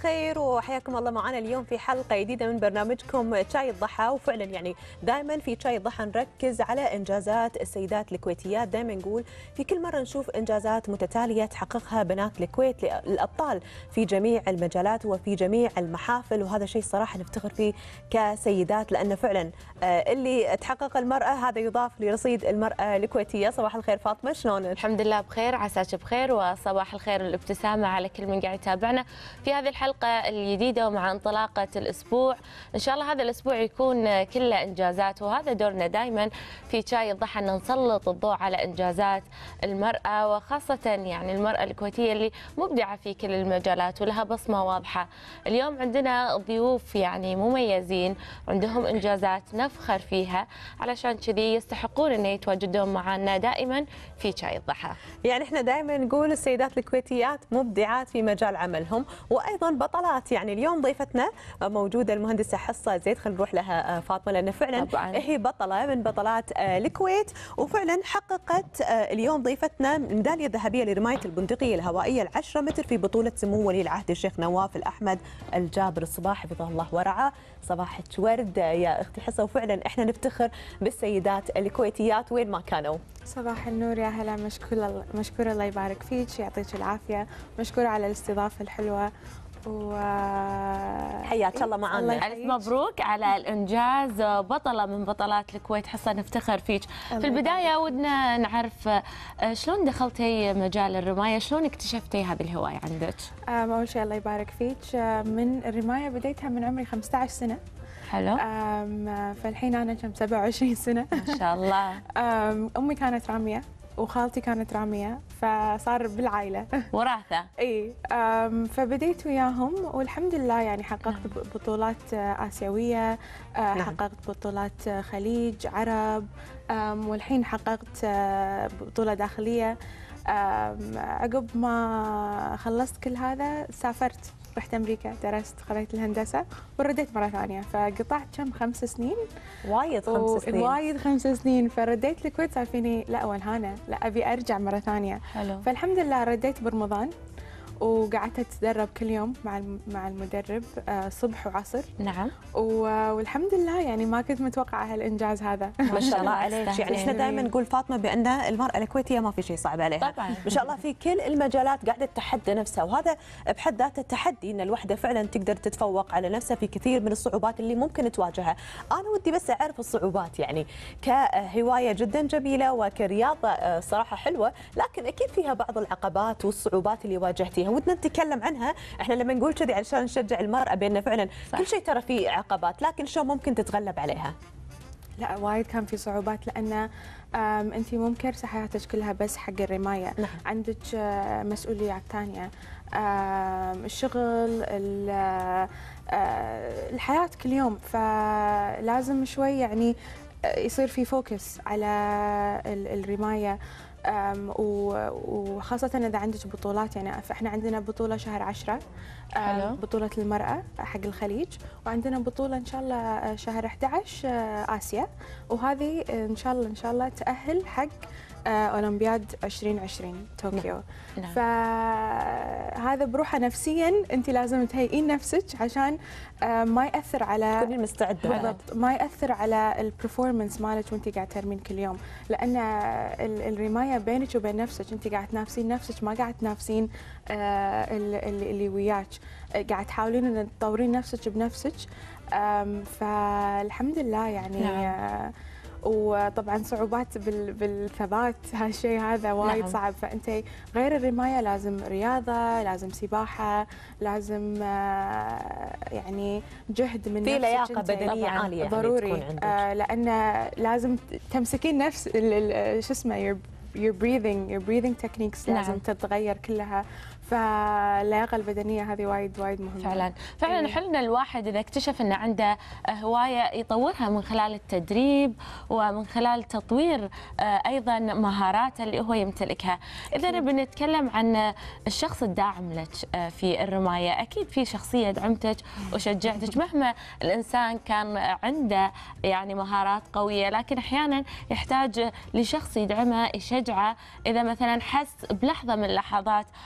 الخير وحياكم الله معنا اليوم في حلقة جديدة من برنامجكم شاي الضحى. وفعلا يعني دائما في شاي الضحى نركز على إنجازات السيدات الكويتيات. دائما نقول في كل مرة نشوف إنجازات متتالية تحققها بنات الكويت الأبطال في جميع المجالات وفي جميع المحافل، وهذا شيء صراحة نفتخر فيه كسيدات، لأن فعلا اللي تحقق المرأة هذا يضاف لرصيد المرأة الكويتية. صباح الخير فاطمة، شلونك؟ الحمد لله بخير، عساك بخير، وصباح الخير والابتسامة على كل من قاعد يتابعنا في هذه الحلقة الجديدة ومع انطلاقة الأسبوع. إن شاء الله هذا الأسبوع يكون كله إنجازات، وهذا دورنا دائما في شاي الضحى أن نسلط الضوء على إنجازات المرأة، وخاصة يعني المرأة الكويتية اللي مبدعة في كل المجالات ولها بصمة واضحة. اليوم عندنا ضيوف يعني مميزين عندهم إنجازات نفخر فيها، علشان كذي يستحقون أن يتواجدون معنا دائما في شاي الضحى. يعني احنا دائما نقول السيدات الكويتيات مبدعات في مجال عملهم وايضا بطلات. يعني اليوم ضيفتنا موجوده المهندسه حصه زيد، خلينا نروح لها فاطمه لان فعلا طبعاً هي بطله من بطلات الكويت، وفعلا حققت اليوم ضيفتنا الميداليه الذهبيه لرمايه البندقيه الهوائيه ال10 متر في بطوله سمو ولي العهد الشيخ نواف الاحمد الجابر الصباح حفظه الله ورعاه. صباحك ورد يا اختي حصه، وفعلا احنا نفتخر بالسيدات الكويتيات وين ما كانوا. صباح النور، يا هلا، مشكورة الله يبارك فيك، يعطيك العافية، مشكورة على الاستضافة الحلوة حياك الله معنا. ألف مبروك على الإنجاز، بطلة من بطلات الكويت. حصة نفتخر فيك. في البداية ودنا نعرف شلون دخلتي مجال الرماية، شلون اكتشفتي هذه الهواية عندك؟ أول شيء الله يبارك فيك، من الرماية بديتها من عمري 15 سنة. حلو. فالحين أنا كم 27 سنة ما شاء الله. أمي كانت رامية وخالتي كانت رامية، فصار بالعائلة وراثة. اي فبديت وياهم والحمد لله، يعني حققت بطولات آسيوية، حققت بطولات خليج عرب، والحين حققت بطولة داخلية. عقب ما خلصت كل هذا سافرت، رحت أمريكا، درست، خذيت الهندسة ورديت مرة ثانية، فقطعت كم 5 سنين. وايد 5 سنين. وايد 5 سنين، فرديت الكويت صار فيني لا ولهانة، لا أبي أرجع مرة ثانية. حلو. فالحمد لله رديت برمضان وقعدت أتدرب كل يوم مع المدرب صبح وعصر. نعم. والحمد لله يعني ما كنت متوقعة هالإنجاز هذا. ما شاء الله عليك. يعني احنا دائما نقول فاطمه بان المراه الكويتيه ما في شيء صعب عليها طبعا. ما شاء الله في كل المجالات قاعده تتحدى نفسها، وهذا بحد ذاته تحدي ان الوحده فعلا تقدر تتفوق على نفسها في كثير من الصعوبات اللي ممكن تواجهها. انا ودي بس اعرف الصعوبات، يعني كهوايه جدا جميله وكرياضه صراحه حلوه، لكن اكيد فيها بعض العقبات والصعوبات اللي واجهتيها ودنا نتكلم عنها. احنا لما نقول كذي علشان نشجع المراه بان فعلا صح. كل شيء ترى فيه عقبات، لكن شو ممكن تتغلب عليها؟ لا وايد كان في صعوبات، لأن أنت مو مكرسة حياتك كلها بس حق الرماية. نعم. عندك مسؤوليات ثانية، الشغل، الحياة كل يوم، فلازم شوي يعني يصير في فوكس على الرماية. وخاصة إذا عندك بطولات، يعني احنا عندنا بطولة شهر 10 بطولة المرأة حق الخليج، وعندنا بطولة إن شاء الله شهر 11 آسيا، وهذه إن شاء الله تأهل حق أولمبياد 2020 طوكيو. نعم. فهذا بروحه نفسيا أنت لازم تهيئين نفسك عشان ما يأثر على، تكوني مستعدة بالضبط، ما يأثر على البرفورمانس مالك وأنت قاعد ترمين كل يوم، لأن الرماية بينك وبين نفسك، أنت قاعد تنافسين نفسك، ما قاعد تنافسين اللي وياك، قاعد تحاولين أن تطورين نفسك بنفسك. فالحمد لله يعني. نعم. وطبعا صعوبات بالثبات، هالشيء هذا وايد. نعم. صعب. فانت غير الرمايه لازم رياضه، لازم سباحه، لازم يعني جهد من في نفسك، لياقه بدنيه عاليه ضروري. يعني لان لازم تمسكين نفس شو اسمه your breathing techniques. لازم. نعم. تتغير كلها، فاللياقه البدنيه هذه وايد مهمه. فعلا حلنا الواحد اذا اكتشف انه عنده هوايه يطورها من خلال التدريب ومن خلال تطوير ايضا مهاراته اللي هو يمتلكها. اذا بنتكلم عن الشخص الداعم لك في الرمايه، اكيد في شخصيه دعمتك وشجعتك مهما الانسان كان عنده يعني مهارات قويه، لكن احيانا يحتاج لشخص يدعمه يشجعه اذا مثلا حس بلحظه من اللحظات بالاحباط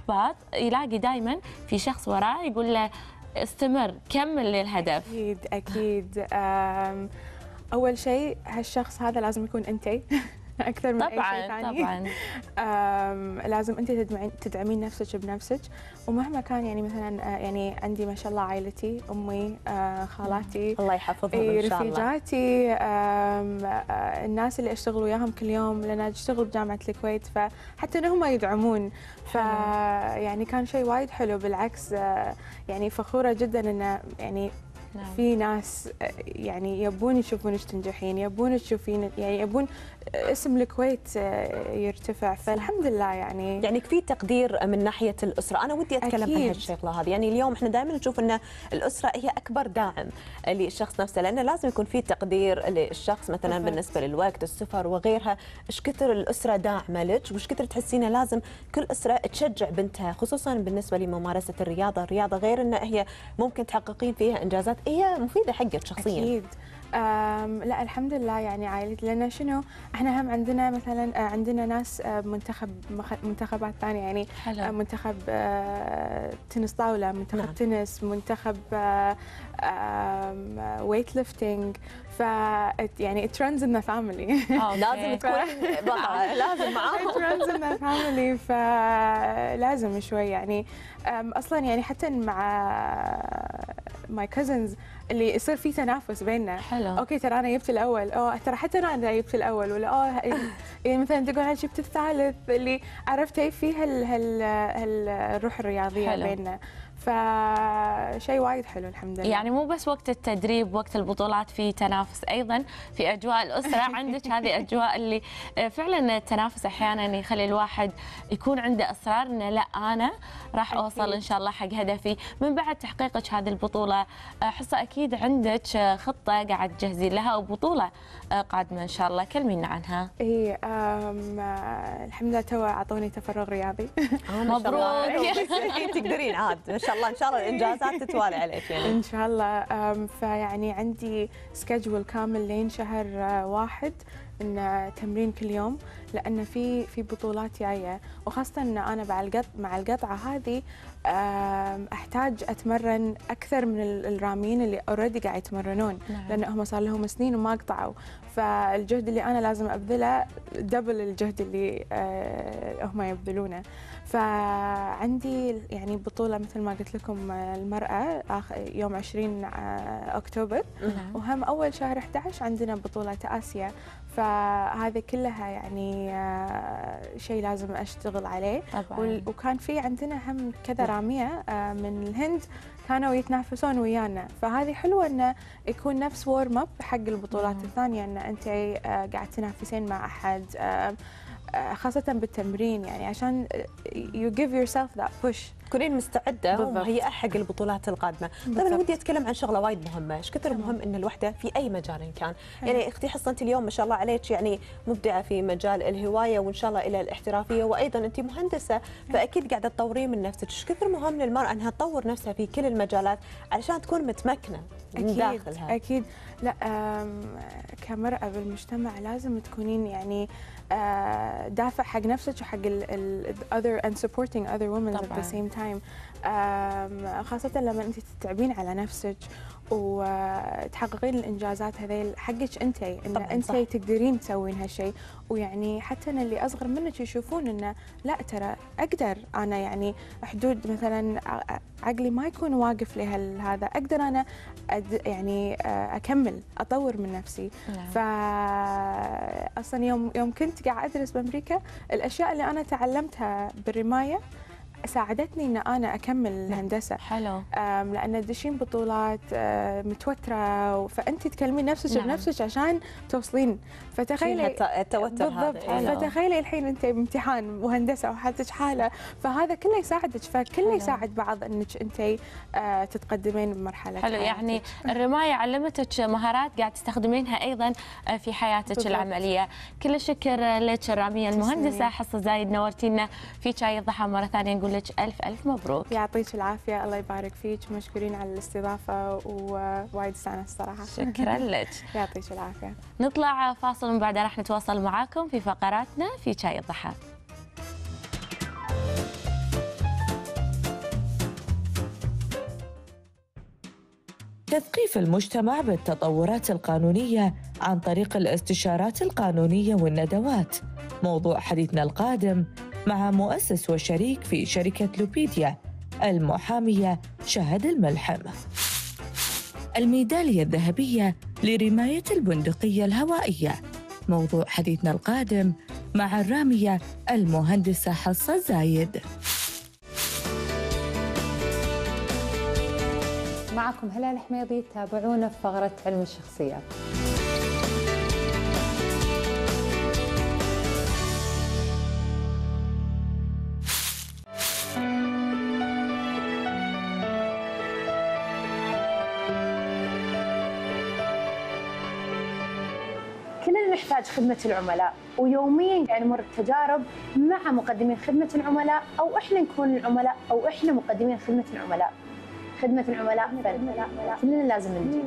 الاحباط يلاقي دائما في شخص وراه يقول له استمر، كمل للهدف. اكيد اكيد. اول شيء هالشخص هذا لازم يكون انت اكثر من طبعا اي شيء ثاني. طبعا لازم انت تدعمين نفسك بنفسك، ومهما كان يعني مثلا يعني عندي ما شاء الله عائلتي، امي، خالاتي، الله يحفظهم ان شاء الله، رفيجاتي، الناس اللي اشتغل وياهم كل يوم، لان اشتغل بجامعه الكويت، فحتى انهم يدعمون. يعني كان شيء وايد حلو، بالعكس يعني فخوره جدا انه يعني في ناس يعني يبون يشوفونك تنجحين، يبون تشوفين، يعني يبون اسم الكويت يرتفع، فالحمد لله يعني في تقدير من ناحيه الاسره. انا ودي اتكلم عن هالشغله هذه. يعني اليوم احنا دائما نشوف ان الاسره هي اكبر داعم للشخص نفسه، لانه لازم يكون في تقدير للشخص مثلا بالنسبه للوقت، السفر وغيرها. ايش كثر الاسره داعمه لك، وايش كثر تحسينه لازم كل اسره تشجع بنتها، خصوصا بالنسبه لممارسه الرياضه غير ان هي ممكن تحققين فيها انجازات هي مفيده حقك شخصيا. اكيد. لا الحمد لله يعني عائلتي، لان شنو احنا هم عندنا مثلا عندنا ناس منتخبات ثانيه، يعني حلو. منتخب تنس طاوله، منتخب تنس، منتخب ويت ليفتنج، ف يعني it runs in the family. لازم تكون بطلة، لازم معاهم. it runs in the family، فلازم شوي يعني اصلا يعني حتى مع my cousins اللي يصير في تنافس بيننا. حلو. اوكي ترى انا جبت الاول، ترى حتى انا جبت الاول، ولا يعني مثلا تقول انا جبت الثالث، اللي عرفتي فيها الروح الرياضيه حلو. بيننا، فشيء وايد حلو الحمد لله. يعني مو بس وقت التدريب، وقت البطولات في تنافس، ايضا في اجواء الاسره عندك هذه اجواء اللي فعلا التنافس احيانا يخلي الواحد يكون عنده اصرار انه لا انا راح اوصل ان شاء الله حق هدفي. من بعد تحقيقك هذه البطوله حصه اكيد عندك خطه قاعد تجهزين لها، وبطوله قادمه ان شاء الله، كلمينا عنها. اي الحمد لله تو اعطوني تفرغ رياضي. مبروك. تقدرين عاد ما شاء الله، ان شاء الله الانجازات تتوالي عليك يعني. ان شاء الله. فيعني عندي سكجول كامل لين شهر 1 ان تمرين كل يوم، لان في بطولات جايه، وخاصه ان انا مع القطعه هذه احتاج اتمرن اكثر من الرامين اللي اوريدي قاعد يتمرنون. لان هم صار لهم سنين وما قطعوا، فالجهد اللي انا لازم ابذله دبل الجهد اللي هم يبذلونه. فعندي يعني بطوله مثل ما قلت لكم المراه يوم 20 اكتوبر، وهم اول شهر 11 عندنا بطوله اسيا، فهذه كلها يعني شيء لازم اشتغل عليه. وكان في عندنا هم كذا راميه من الهند كانوا يتنافسون ويانا، فهذه حلوه انه يكون نفس وورم اب حق البطولات الثانيه، ان انت قاعد تنافسين مع احد، خاصة بالتمرين، يعني عشان you give yourself that push، تكونين مستعدة ومهيئة حق البطولات القادمة. طيب أنا ودي أتكلم عن شغلة وايد مهمة، إيش كثر مهم إن الوحدة في أي مجال إن كان. يعني أختي حصة أنت اليوم ما شاء الله عليك يعني مبدعة في مجال الهواية، وإن شاء الله إلى الاحترافية، وأيضا أنت مهندسة، فأكيد قاعدة تطورين من نفسك. إيش كثر مهم للمرأة أنها تطور نفسها في كل المجالات علشان تكون متمكنة من داخلها. أكيد. لا كمرأة بالمجتمع لازم تكونين يعني دافع حق نفسك وحق other and supporting other women at the same time. خاصة لما أنت تتعبين على نفسك وتحققين الإنجازات هذيل حقك أنت، إن أنت تقدرين تسوين هالشيء. ويعني حتى أن اللي أصغر منك يشوفون إنه لا ترى أقدر أنا، يعني حدود مثلا عقلي ما يكون واقف لهذا، أقدر أنا يعني أكمل أطور من نفسي. فأصلا يوم كنت قاعد أدرس بأمريكا، الأشياء اللي أنا تعلمتها بالرماية ساعدتني ان انا اكمل الهندسه. حلو. لان تدشين بطولات متوتره، فانت تكلمين نفسك بنفسك عشان توصلين، فتخيلي التوتر هذا. فتخيلي الحين انت بامتحان وهندسه وحالتك حاله، فهذا كله يساعدك، فكله يساعد بعض انك انت تتقدمين بمرحله. حلو. يعني الرمايه علمتك مهارات قاعد تستخدمينها ايضا في حياتك العمليه. كل الشكر لك الراميه المهندسه حصه زايد، نورتينا في شاي الضحى مره ثانيه. نقول لك ألف مبروك. يعطيك العافية، الله يبارك فيك، مشكورين على الاستضافة، ووايد استانست صراحة. شكرا لك. يعطيك العافية. نطلع فاصل ومن بعدها راح نتواصل معاكم في فقراتنا في شاي الضحى. تثقيف المجتمع بالتطورات القانونية عن طريق الاستشارات القانونية والندوات. موضوع حديثنا القادم مع مؤسس وشريك في شركة لوبيديا المحامية شهد الملحم. الميدالية الذهبية لرماية البندقية الهوائية. موضوع حديثنا القادم مع الرامية المهندسة حصة زايد. معكم هلال حميدي، تابعونا في فقرة علم الشخصيات. كلنا نحتاج خدمة العملاء، ويوميا قاعد نمر بتجارب مع مقدمين خدمة العملاء، أو إحنا نكون العملاء أو إحنا مقدمين خدمة العملاء. خدمة العملاء كلنا لازم نجي.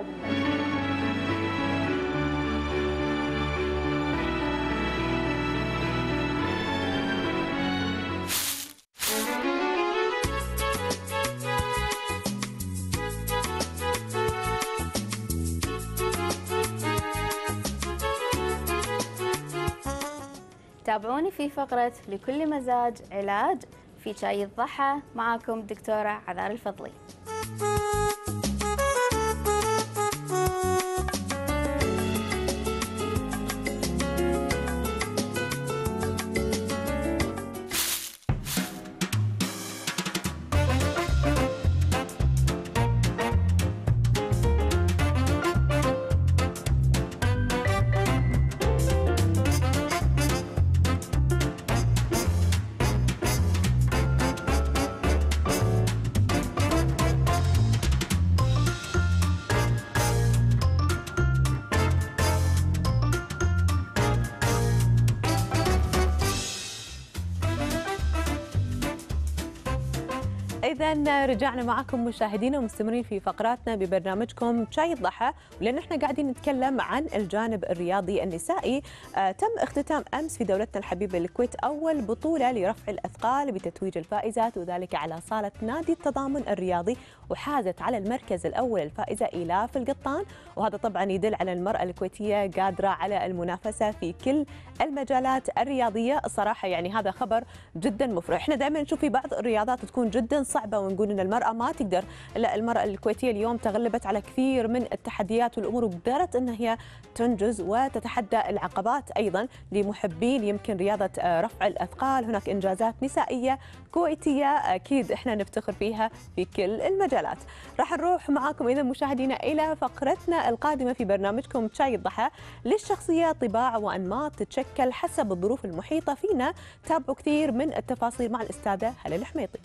تابعوني في فقرة لكل مزاج علاج في شاي الضحى. معاكم دكتورة عذار الفضلي. إذا رجعنا معكم مشاهدينا ومستمرين في فقراتنا ببرنامجكم شاي الضحى، ولأن احنا قاعدين نتكلم عن الجانب الرياضي النسائي. تم اختتام أمس في دولتنا الحبيبة الكويت أول بطولة لرفع الأثقال بتتويج الفائزات، وذلك على صالة نادي التضامن الرياضي، وحازت على المركز الأول الفائزة إيلاف القطان. وهذا طبعا يدل على المرأة الكويتية قادرة على المنافسة في كل المجالات الرياضية. الصراحة يعني هذا خبر جدا مفرح. احنا دائما نشوف في بعض الرياضات تكون جدا صعبة ونقول ان المرأة ما تقدر، لا، المرأة الكويتية اليوم تغلبت على كثير من التحديات والامور وقدرت ان هي تنجز وتتحدى العقبات. ايضا لمحبين يمكن رياضة رفع الاثقال هناك انجازات نسائية كويتية اكيد احنا نفتخر فيها في كل المجالات. راح نروح معاكم اذا مشاهدينا الى فقرتنا القادمة في برنامجكم شاي الضحى. للشخصية طباع وانماط تتشكل حسب الظروف المحيطة فينا. تابعوا كثير من التفاصيل مع الاستاذة هلال حميدي.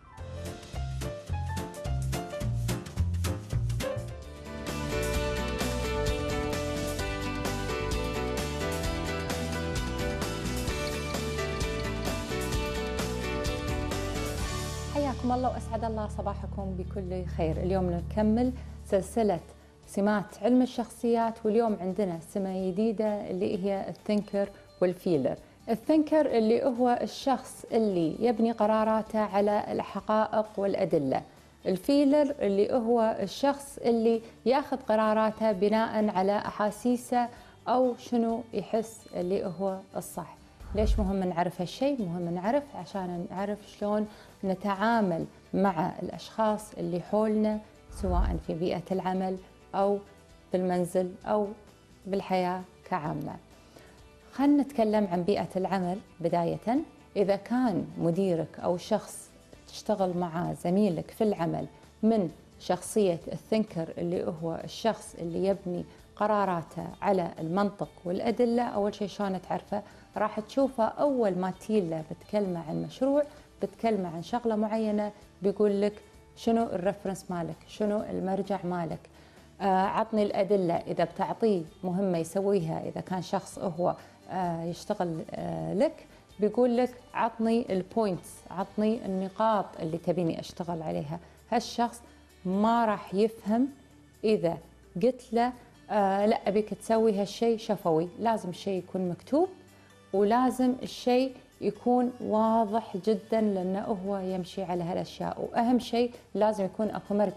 حياكم الله وأسعد الله صباحكم بكل خير. اليوم نكمل سلسلة سمات علم الشخصيات، واليوم عندنا سمة جديدة اللي هي الثينكر والفيلر. الثينكر اللي هو الشخص اللي يبني قراراته على الحقائق والأدلة. الفيلر اللي هو الشخص اللي ياخذ قراراته بناء على أحاسيسه أو شنو يحس اللي هو الصح. ليش مهم نعرف هالشيء؟ مهم نعرف عشان نعرف شلون نتعامل مع الأشخاص اللي حولنا، سواء في بيئة العمل أو بالمنزل أو بالحياة كعامة. خلينا نتكلم عن بيئة العمل بداية. إذا كان مديرك أو شخص تشتغل معاه زميلك في العمل من شخصية الثينكر اللي هو الشخص اللي يبني قراراته على المنطق والأدلة، أول شيء شلون تعرفه؟ راح تشوفه أول ما تيله بتكلمه عن مشروع، بتكلمه عن شغلة معينة، بيقول لك شنو الرفرنس مالك، شنو المرجع مالك، عطني الأدلة. إذا بتعطيه مهمة يسويها، إذا كان شخص هو يشتغل لك، بيقول لك عطني البوينتس، عطني النقاط اللي تبيني أشتغل عليها. هالشخص ما راح يفهم إذا قلت له لا أبيك تسوي هالشيء شفوي. لازم الشيء يكون مكتوب، ولازم الشيء يكون واضح جدا، لأنه هو يمشي على هالأشياء. وأهم شيء لازم يكون أكو مرجع.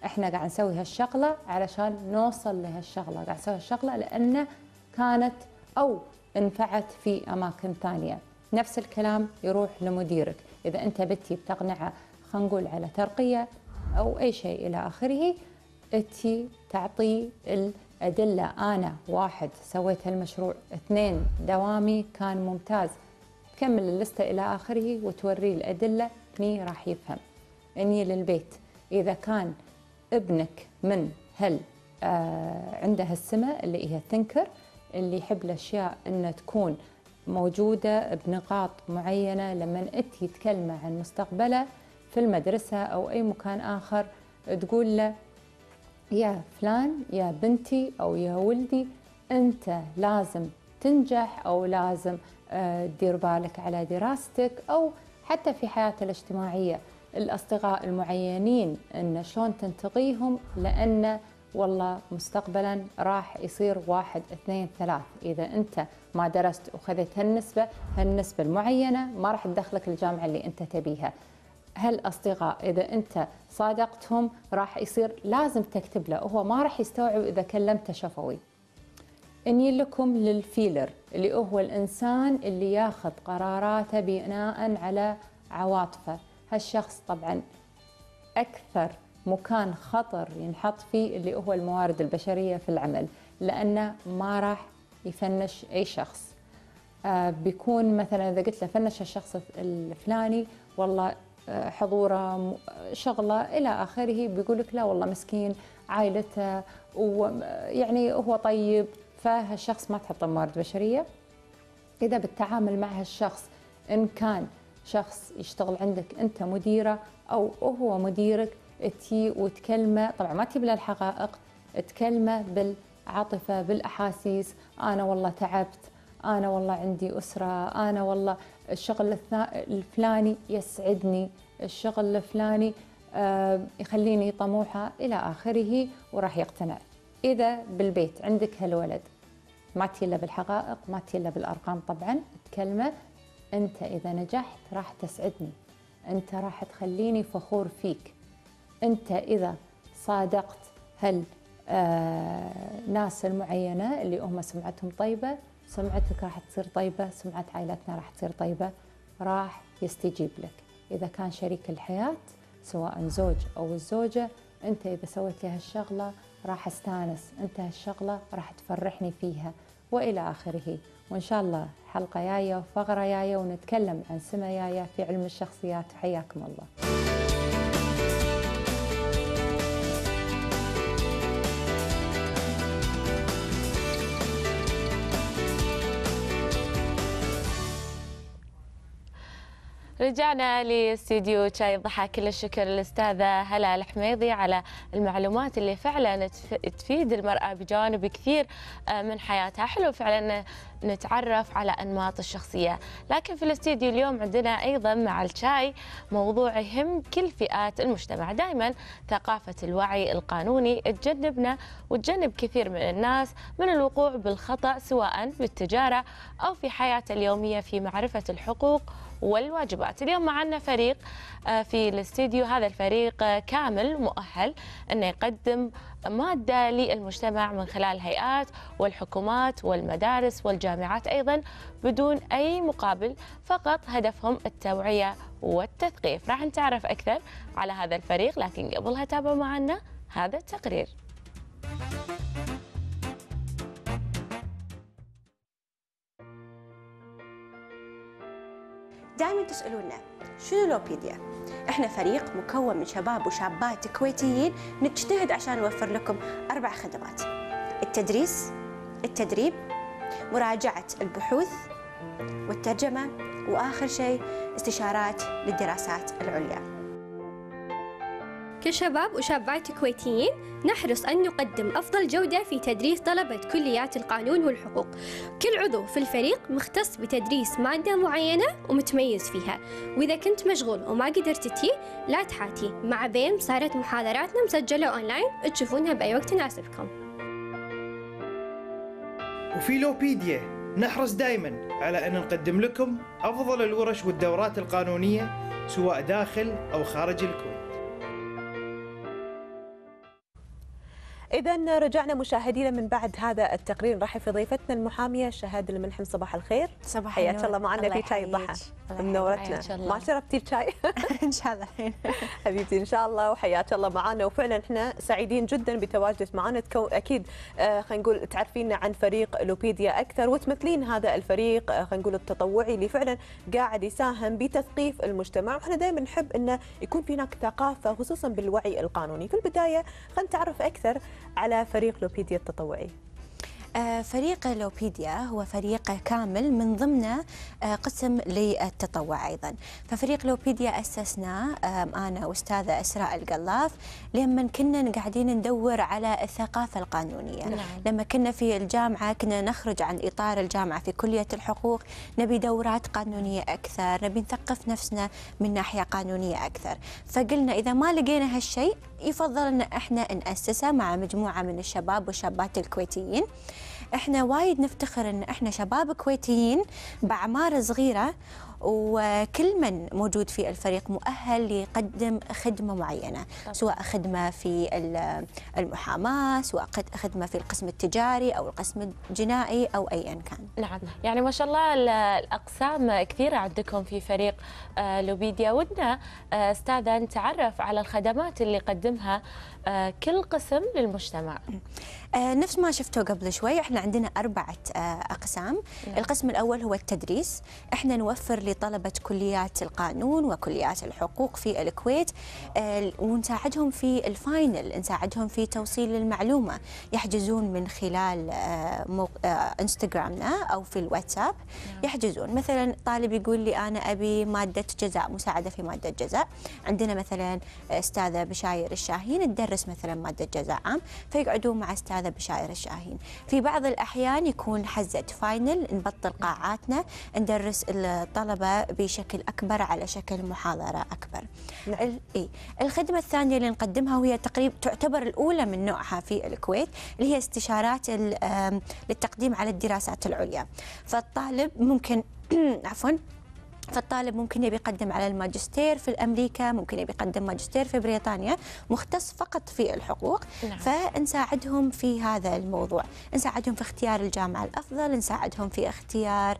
احنا قاعد نسوي هالشغله علشان نوصل لهالشغله، قاعد نسوي هالشغله لان كانت او انفعت في اماكن ثانيه. نفس الكلام يروح لمديرك، اذا انت بتي بتقنعه خلينا نقول على ترقيه او اي شيء الى اخره، انت تعطي الادله، انا 1 سويت هالمشروع، 2 دوامي كان ممتاز، تكمل اللسته الى اخره وتوريه الادله، هني راح يفهم. اني للبيت اذا كان ابنك من عنده هالسمه اللي هي ثينكر، اللي يحب الاشياء ان تكون موجوده بنقاط معينه، لما انت تكلمه عن مستقبله في المدرسه او اي مكان اخر تقول له يا فلان يا بنتي او يا ولدي انت لازم تنجح، او لازم تدير بالك على دراستك، او حتى في حياته الاجتماعيه الاصدقاء المعينين ان شلون تنتقيهم، لان والله مستقبلا راح يصير 1 2 3. اذا انت ما درست وخذت هالنسبه المعينه ما راح تدخلك الجامعه اللي انت تبيها. هالاصدقاء اذا انت صادقتهم راح يصير لازم تكتب له، هو ما راح يستوعب اذا كلمته شفوي. اني لكم للفيلر اللي هو الانسان اللي ياخذ قراراته بناء على عواطفه. هالشخص طبعا اكثر مكان خطر ينحط فيه اللي هو الموارد البشريه في العمل، لانه ما راح يفنش اي شخص. بيكون مثلا اذا قلت له فنش الشخص الفلاني والله حضوره شغله الى اخره، بيقول لك لا والله مسكين عائلته ويعني هو طيب، فهالشخص ما تحط موارد بشريه. اذا بالتعامل مع هالشخص ان كان شخص يشتغل عندك انت مديره او هو مديرك، تي وتكلمه، طبعا ما تجيب له الحقائق، تكلمه بالعاطفه بالاحاسيس، انا والله تعبت، انا والله عندي اسره، انا والله الشغل الفلاني يسعدني، الشغل الفلاني يخليني طموحه الى اخره، وراح يقتنع. اذا بالبيت عندك هالولد ما تيله بالحقائق، ما تيله بالارقام، طبعا تكلمه انت اذا نجحت راح تسعدني، انت راح تخليني فخور فيك، انت اذا صادقت ناس المعينه اللي هم سمعتهم طيبه، سمعتك راح تصير طيبه، سمعه عائلتنا راح تصير طيبه، راح يستجيب لك. اذا كان شريك الحياه سواء زوج او الزوجه، انت اذا سويت لي هالشغله راح استانس، انت هالشغله راح تفرحني فيها، والى اخره. وان شاء الله حلقه جايه وفقره جايه ونتكلم عن سمه جايه في علم الشخصيات. حياكم الله. رجعنا لاستديو شاي الضحى. كل الشكر للأستاذة هلا الحميدي على المعلومات اللي فعلا تفيد المرأة بجانب كثير من حياتها. حلو فعلا نتعرف على أنماط الشخصية، لكن في الاستديو اليوم عندنا أيضا مع الشاي موضوع يهم كل فئات المجتمع. دائما ثقافة الوعي القانوني تجنبنا وتجنب كثير من الناس من الوقوع بالخطأ، سواء بالتجارة أو في حياته اليومية في معرفة الحقوق والواجبات. اليوم معنا فريق في الاستديو، هذا الفريق كامل مؤهل أنه يقدم مادة للمجتمع من خلال الهيئات والحكومات والمدارس والجامعات أيضا بدون أي مقابل، فقط هدفهم التوعية والتثقيف. راح نتعرف أكثر على هذا الفريق، لكن قبلها تابعوا معنا هذا التقرير. دائما تسألونا شنو لوبيديا؟ احنا فريق مكون من شباب وشابات كويتيين نجتهد عشان نوفر لكم 4 خدمات: التدريس، التدريب، مراجعة البحوث والترجمة، وآخر شيء استشارات للدراسات العليا. كشباب وشابات كويتيين نحرص أن نقدم أفضل جودة في تدريس طلبة كليات القانون والحقوق. كل عضو في الفريق مختص بتدريس مادة معينة ومتميز فيها، وإذا كنت مشغول وما قدرت تجي لا تحاتي، مع بيم صارت محاضراتنا مسجلة أونلاين تشوفونها بأي وقت يناسبكم. وفي لوبيديا نحرص دائما على أن نقدم لكم أفضل الورش والدورات القانونية سواء داخل أو خارج الكويت. إذا رجعنا مشاهدينا من بعد هذا التقرير. نرحب في ضيفتنا المحامية شهاد الملحم. صباح الخير. صباح النور. حياك الله معنا في شاي الضحى. منورتنا. ما شربتي الشاي؟ ان شاء الله. حبيبتي ان شاء الله وحياك الله معنا، وفعلا احنا سعيدين جدا بتواجدك معنا. اكيد خلينا نقول تعرفينا عن فريق لوبيديا اكثر وتمثلين هذا الفريق خلينا نقول التطوعي اللي فعلا قاعد يساهم بتثقيف المجتمع، واحنا دائما نحب انه يكون في هناك ثقافه خصوصا بالوعي القانوني. في البدايه خلينا نتعرف اكثر على فريق لوبيديا التطوعي. فريق لوبيديا هو فريق كامل من ضمنه قسم للتطوع أيضا. ففريق لوبيديا أسسناه أنا وأستاذة إسراء القلاف لما كنا قاعدين ندور على الثقافة القانونية. لما كنا في الجامعة كنا نخرج عن إطار الجامعة في كلية الحقوق، نبي دورات قانونية أكثر، نبي نثقف نفسنا من ناحية قانونية أكثر. فقلنا إذا ما لقينا هالشيء يفضل أن احنا نأسسه مع مجموعة من الشباب والشابات الكويتيين. احنا وايد نفتخر ان احنا شباب كويتيين باعمار صغيره، وكل من موجود في الفريق مؤهل يقدم خدمه معينه، سواء خدمه في المحاماه، سواء خدمه في القسم التجاري او القسم الجنائي او ايا كان. نعم، يعني ما شاء الله الاقسام كثيره عندكم في فريق لوبيديا. ودنا استاذه نتعرف على الخدمات اللي يقدمها كل قسم للمجتمع. نفس ما شفتوا قبل شوي، احنا عندنا 4 أقسام. القسم الأول هو التدريس. احنا نوفر لطلبة كليات القانون وكليات الحقوق في الكويت، ونساعدهم في الفاينل، نساعدهم في توصيل المعلومة. يحجزون من خلال انستغرامنا أو في الواتساب. يحجزون مثلا طالب يقول لي أنا أبي مادة جزاء، مساعدة في مادة جزاء. عندنا مثلا أستاذة بشاير الشاهين تدرس مثلا مادة جزاء عام، فيقعدون مع أستاذة بشاير الشاهين. في بعض الأحيان يكون حزة فاينل، نبطل قاعاتنا، ندرس الطلبة بشكل أكبر على شكل محاضرة أكبر. الخدمة الثانية اللي نقدمها وهي تقريبا تعتبر الأولى من نوعها في الكويت، اللي هي استشارات للتقديم على الدراسات العليا. فالطالب ممكن عفوا فالطالب ممكن يبي يقدم على الماجستير في أمريكا، ممكن يبي يقدم ماجستير في بريطانيا مختص فقط في الحقوق. فنساعدهم في هذا الموضوع، نساعدهم في اختيار الجامعة الأفضل، نساعدهم في اختيار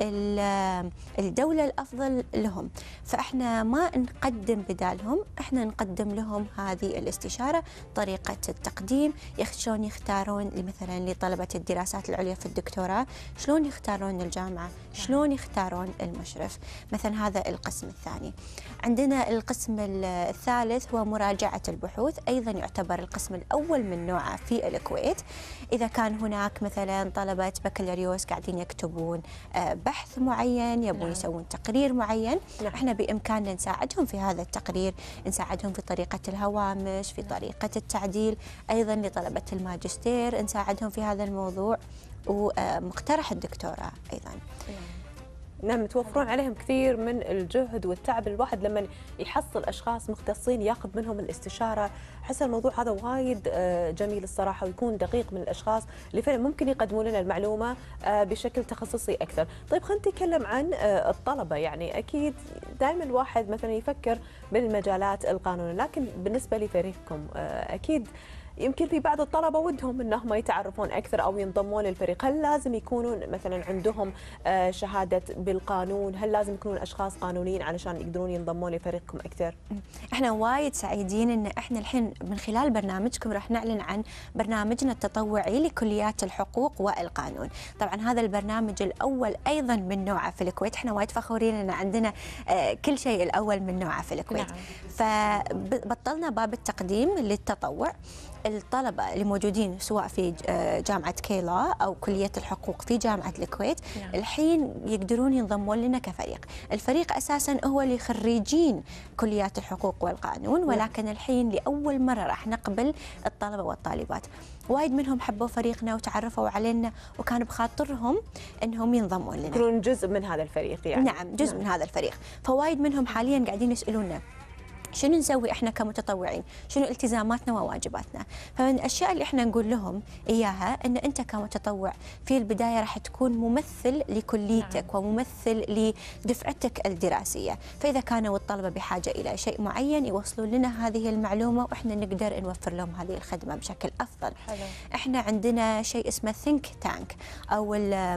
الدولة الأفضل لهم. فإحنا ما نقدم بدالهم، إحنا نقدم لهم هذه الاستشارة، طريقة التقديم، شلون يختارون مثلا لطلبة الدراسات العليا في الدكتوراه، شلون يختارون الجامعة، شلون يختارون المشرف. مثلا هذا القسم الثاني. عندنا القسم الثالث هو مراجعة البحوث، أيضا يعتبر القسم الأول من نوعه في الكويت. إذا كان هناك مثلا طلبة بكالوريوس قاعدين يكتبون بحث معين، يبون يسوون تقرير معين، احنا بإمكاننا نساعدهم في هذا التقرير، نساعدهم في طريقة الهوامش، في طريقة التعديل. أيضا لطلبة الماجستير نساعدهم في هذا الموضوع، ومقترح الدكتوراه أيضا. نعم، توفرون عليهم كثير من الجهد والتعب. الواحد لما يحصل أشخاص مختصين ياخذ منهم الاستشارة، أحس الموضوع هذا وايد جميل الصراحة، ويكون دقيق من الأشخاص اللي فعلا ممكن يقدمون لنا المعلومة بشكل تخصصي أكثر. طيب خلينا نتكلم عن الطلبة. يعني أكيد دائما الواحد مثلا يفكر بالمجالات القانونية، لكن بالنسبة لفريقكم أكيد يمكن في بعض الطلبة ودهم انهم يتعرفون اكثر او ينضمون للفريق. هل لازم يكونون مثلا عندهم شهادة بالقانون؟ هل لازم يكونون اشخاص قانونيين علشان يقدرون ينضمون لفريقكم اكثر؟ احنا وايد سعيدين ان احنا الحين من خلال برنامجكم راح نعلن عن برنامجنا التطوعي لكليات الحقوق والقانون. طبعا هذا البرنامج الاول ايضا من نوعه في الكويت، احنا وايد فخورين ان عندنا كل شيء الاول من نوعه في الكويت. فبطلنا باب التقديم للتطوع. الطلبة اللي موجودين سواء في جامعة كيلا أو كلية الحقوق في جامعة الكويت الحين يقدرون ينضمون لنا كفريق. الفريق أساساً هو لخريجين كليات الحقوق والقانون، ولكن الحين لأول مرة راح نقبل الطلبة والطالبات. وايد منهم حبوا فريقنا وتعرفوا علينا وكان بخاطرهم أنهم ينضمون لنا، يكونون جزء من هذا الفريق يعني. نعم، جزء من هذا الفريق. فوايد منهم حالياً قاعدين يسألونا شنو نسوي احنا كمتطوعين؟ شنو التزاماتنا وواجباتنا؟ فمن الاشياء اللي احنا نقول لهم اياها ان انت كمتطوع في البدايه راح تكون ممثل لكليتك وممثل لدفعتك الدراسيه، فاذا كانوا الطلبه بحاجه الى شيء معين يوصلون لنا هذه المعلومه واحنا نقدر نوفر لهم هذه الخدمه بشكل افضل. حلو. احنا عندنا شيء اسمه ثينك تانك او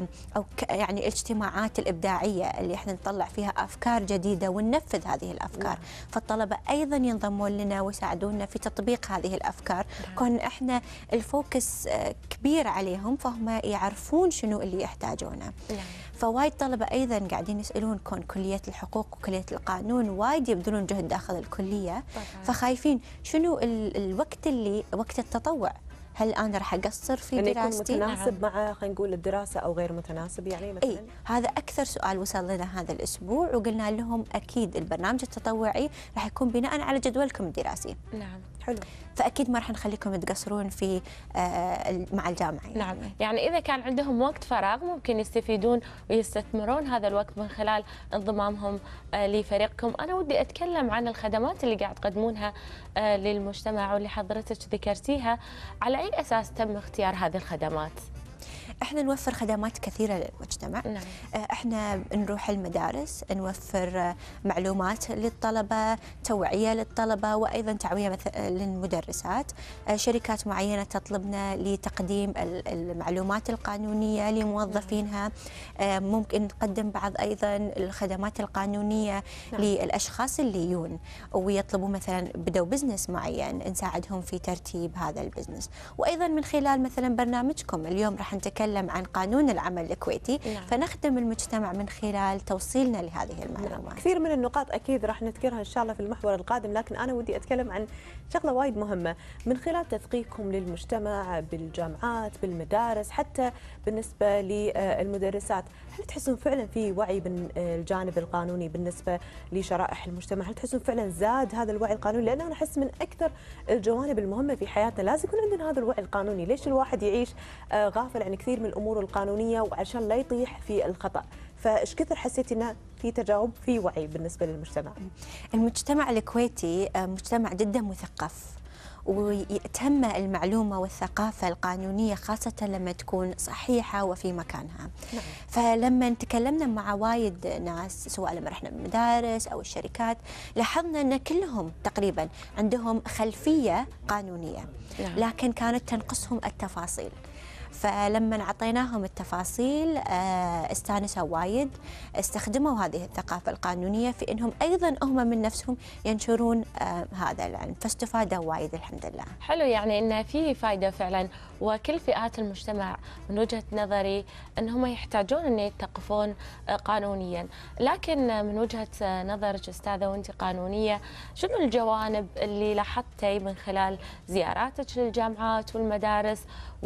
يعني الاجتماعات الابداعيه اللي احنا نطلع فيها افكار جديده وننفذ هذه الافكار، فالطلبه ايضا ينضمون لنا ويساعدونا في تطبيق هذه الافكار، كون احنا الفوكس كبير عليهم فهم يعرفون شنو اللي يحتاجونه. فوايد طلبه ايضا قاعدين يسالون كون كليه الحقوق وكليه القانون وايد يبذلون جهد داخل الكليه، فخايفين شنو الوقت اللي وقت التطوع، هل انا راح اقصر في دراستي؟ يكون متناسب مع خلينا نقول الدراسه او غير متناسب يعني مثلا؟ اي هذا اكثر سؤال وصل لنا هذا الاسبوع، وقلنا لهم اكيد البرنامج التطوعي راح يكون بناء على جدولكم الدراسي. نعم. حلو. فاكيد ما راح نخليكم تقصرون في مع الجامعه يعني. نعم، يعني اذا كان عندهم وقت فراغ ممكن يستفيدون ويستثمرون هذا الوقت من خلال انضمامهم لفريقكم. انا ودي اتكلم عن الخدمات اللي قاعد تقدمونها للمجتمع واللي حضرتك ذكرتيها، على اي اساس تم اختيار هذه الخدمات؟ احنا نوفر خدمات كثيرة للمجتمع. نعم. احنا نروح المدارس، نوفر معلومات للطلبة، توعية للطلبة، وأيضا توعية للمدرسات. شركات معينة تطلبنا لتقديم المعلومات القانونية لموظفينها. ممكن نقدم بعض أيضا الخدمات القانونية للأشخاص اللي يجون ويطلبوا مثلا بدوا بزنس معين، نساعدهم في ترتيب هذا البزنس. وأيضا من خلال مثلا برنامجكم اليوم راح نتكلم عن قانون العمل الكويتي. فنخدم المجتمع من خلال توصيلنا لهذه المعلومات. كثير من النقاط اكيد راح نذكرها ان شاء الله في المحور القادم، لكن انا ودي اتكلم عن شغله وايد مهمه من خلال تثقيفكم للمجتمع بالجامعات بالمدارس، حتى بالنسبه للمدرسات. هل تحسون فعلا في وعي بالجانب القانوني بالنسبه لشرائح المجتمع؟ هل تحسون فعلا زاد هذا الوعي القانوني؟ لان انا احس من اكثر الجوانب المهمه في حياتنا لازم يكون عندنا هذا الوعي القانوني. ليش الواحد يعيش غافل عن كثير من الامور القانونيه وعشان لا يطيح في الخطا؟ فايش كثر حسيتي انه في تجاوب في وعي بالنسبه للمجتمع؟ المجتمع الكويتي مجتمع جدا مثقف وتهمه المعلومه والثقافه القانونيه، خاصه لما تكون صحيحه وفي مكانها. نعم. فلما تكلمنا مع وايد ناس سواء لما رحنا المدارس او الشركات، لاحظنا ان كلهم تقريبا عندهم خلفيه قانونيه. نعم. لكن كانت تنقصهم التفاصيل. فلما اعطيناهم التفاصيل استانسوا وايد، استخدموا هذه الثقافه القانونيه في انهم ايضا هم من نفسهم ينشرون هذا العلم، فاستفادوا وايد الحمد لله. حلو، يعني انه في فائده فعلا، وكل فئات المجتمع من وجهه نظري انهم يحتاجون ان يتثقفون قانونيا. لكن من وجهه نظرك استاذه وانت قانونيه، شنو الجوانب اللي لاحظتي من خلال زياراتك للجامعات والمدارس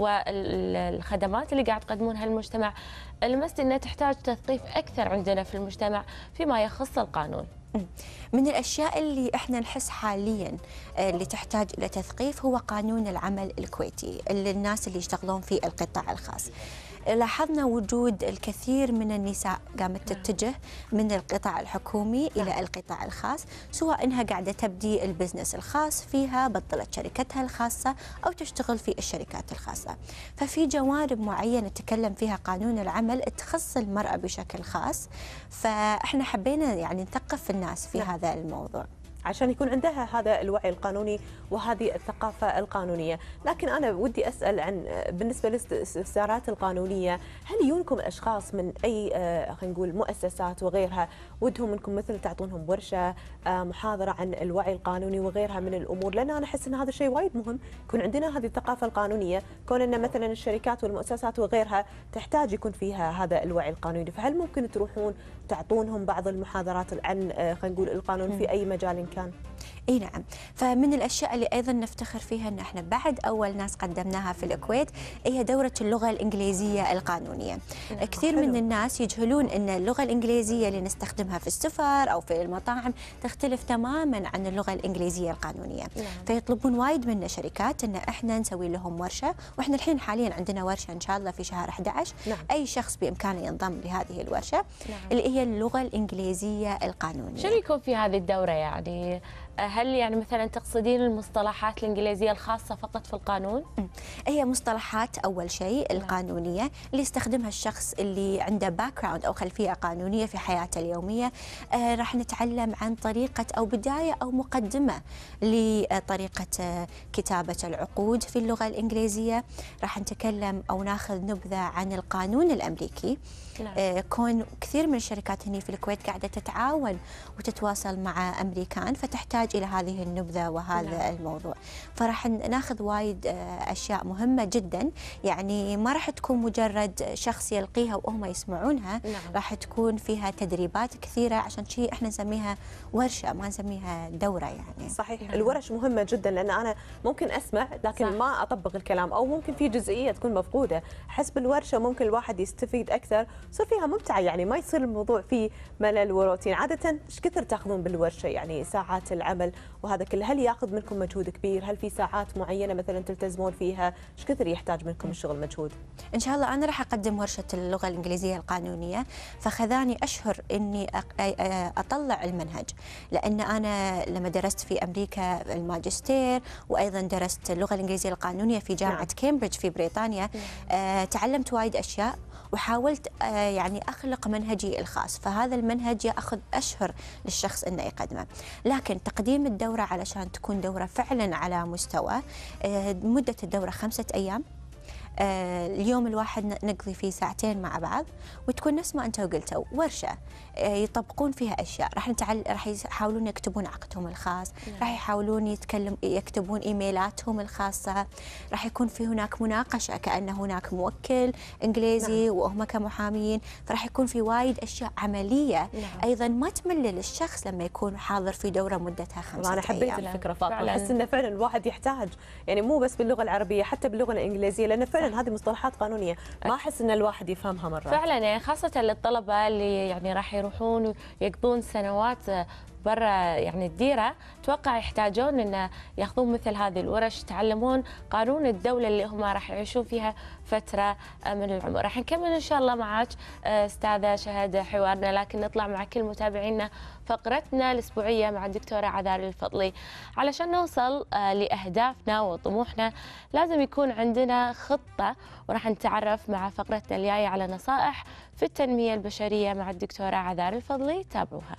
والخدمات اللي قاعد تقدمونها للمجتمع لمست انها تحتاج تثقيف اكثر عندنا في المجتمع فيما يخص القانون؟ من الاشياء اللي احنا نحس حاليا اللي تحتاج الى تثقيف هو قانون العمل الكويتي، اللي الناس اللي يشتغلون في القطاع الخاص. لاحظنا وجود الكثير من النساء قامت تتجه من القطاع الحكومي إلى القطاع الخاص، سواء أنها قاعدة تبدي البزنس الخاص فيها، بطلت شركتها الخاصة أو تشتغل في الشركات الخاصة. ففي جوانب معينة تكلم فيها قانون العمل تخص المرأة بشكل خاص، فإحنا حبينا يعني نثقف الناس في هذا الموضوع عشان يكون عندها هذا الوعي القانوني وهذه الثقافة القانونية. لكن أنا ودي أسأل عن بالنسبة للاستفسارات القانونية، هل يجونكم أشخاص من أي خلينا نقول مؤسسات وغيرها ودهم منكم مثل تعطونهم ورشة محاضرة عن الوعي القانوني وغيرها من الأمور؟ لأن أنا أحس أن هذا شيء وايد مهم، يكون عندنا هذه الثقافة القانونية، كون أن مثلا الشركات والمؤسسات وغيرها تحتاج يكون فيها هذا الوعي القانوني. فهل ممكن تروحون تعطونهم بعض المحاضرات عن خلينا نقول القانون في أي مجال كان؟ اي نعم. فمن الاشياء اللي ايضا نفتخر فيها ان احنا بعد اول ناس قدمناها في الكويت هي دوره اللغه الانجليزيه القانونيه. كثير من الناس يجهلون ان اللغه الانجليزيه اللي نستخدمها في السفر او في المطاعم تختلف تماما عن اللغه الانجليزيه القانونيه. فيطلبون وايد منا شركات ان احنا نسوي لهم ورشه، واحنا الحين حاليا عندنا ورشه ان شاء الله في شهر 11. اي شخص بامكانه ينضم لهذه الورشه اللي هي اللغه الانجليزيه القانونيه. شنو يكون في هذه الدوره يعني؟ هل يعني مثلا تقصدين المصطلحات الإنجليزية الخاصة فقط في القانون؟ هي مصطلحات أول شيء القانونية اللي يستخدمها الشخص اللي عنده باك جراوند أو خلفية قانونية في حياته اليومية. راح نتعلم عن طريقة أو بداية أو مقدمة لطريقة كتابة العقود في اللغة الإنجليزية. راح نتكلم أو ناخذ نبذة عن القانون الأمريكي. كون كثير من الشركات هنا في الكويت قاعدة تتعاون وتتواصل مع أمريكان، فتحتاج إلى هذه النبذة وهذا الموضوع. فراح ناخذ وايد أشياء مهمة جدا، يعني ما راح تكون مجرد شخص يلقيها وهم يسمعونها. راح تكون فيها تدريبات كثيرة، عشان شيء احنا نسميها ورشة ما نسميها دورة يعني. صحيح. الورش مهمة جدا، لأن أنا ممكن أسمع لكن ما أطبق الكلام، أو ممكن في جزئية تكون مفقودة. حسب الورشة ممكن الواحد يستفيد أكثر، يصير فيها ممتعة، يعني ما يصير الموضوع فيه ملل وروتين. عادة ايش كثر تاخذون بالورشة يعني ساعات العمل وهذا كله؟ هل ياخذ منكم مجهود كبير؟ هل في ساعات معينة مثلا تلتزمون فيها؟ ايش كثر يحتاج منكم الشغل مجهود؟ إن شاء الله أنا راح أقدم ورشة اللغة الإنجليزية القانونية، فخذاني أشهر إني أطلع المنهج، لأن أنا لما درست في أمريكا الماجستير وأيضا درست اللغة الإنجليزية القانونية في جامعة كامبريدج في بريطانيا. تعلمت وايد أشياء وحاولت يعني أخلق منهجي الخاص، فهذا المنهج يأخذ أشهر للشخص أنه يقدمه. لكن تقديم الدورة علشان تكون دورة فعلا على مستوى، مدة الدورة 5 أيام. اليوم الواحد نقضي فيه 2 ساعة مع بعض، وتكون نفس ما أنت قلتوا ورشة يطبقون فيها أشياء. راح يحاولون يكتبون عقدهم الخاص، راح يحاولون يكتبون إيميلاتهم الخاصة، راح يكون في هناك مناقشة كأن هناك موكل إنجليزي وهم كمحامين، فراح يكون في وايد أشياء عملية أيضا ما تملل الشخص لما يكون حاضر في دورة مدتها 5 أيام. أنا حبيت الفكرة فاطمة، أحس إنه فعلا الواحد يحتاج يعني مو بس باللغة العربية حتى باللغة الإنجليزية، لأن فعلا هذه مصطلحات قانونية ما أحس إن الواحد يفهمها مرة. فعلا يعني خاصة للطلبة اللي يعني راح يروحون ويقضون سنوات برا يعني الديرة، اتوقع يحتاجون ان ياخذون مثل هذه الورش، يتعلمون قانون الدولة اللي هم راح يعيشون فيها فترة من العمر. راح نكمل ان شاء الله معك استاذة شهد حوارنا، لكن نطلع مع كل متابعينا فقرتنا الاسبوعية مع الدكتورة عذاري الفضلي. علشان نوصل لاهدافنا وطموحنا لازم يكون عندنا خطة، وراح نتعرف مع فقرتنا الجاية على نصائح في التنمية البشرية مع الدكتورة عذاري الفضلي. تابعوها.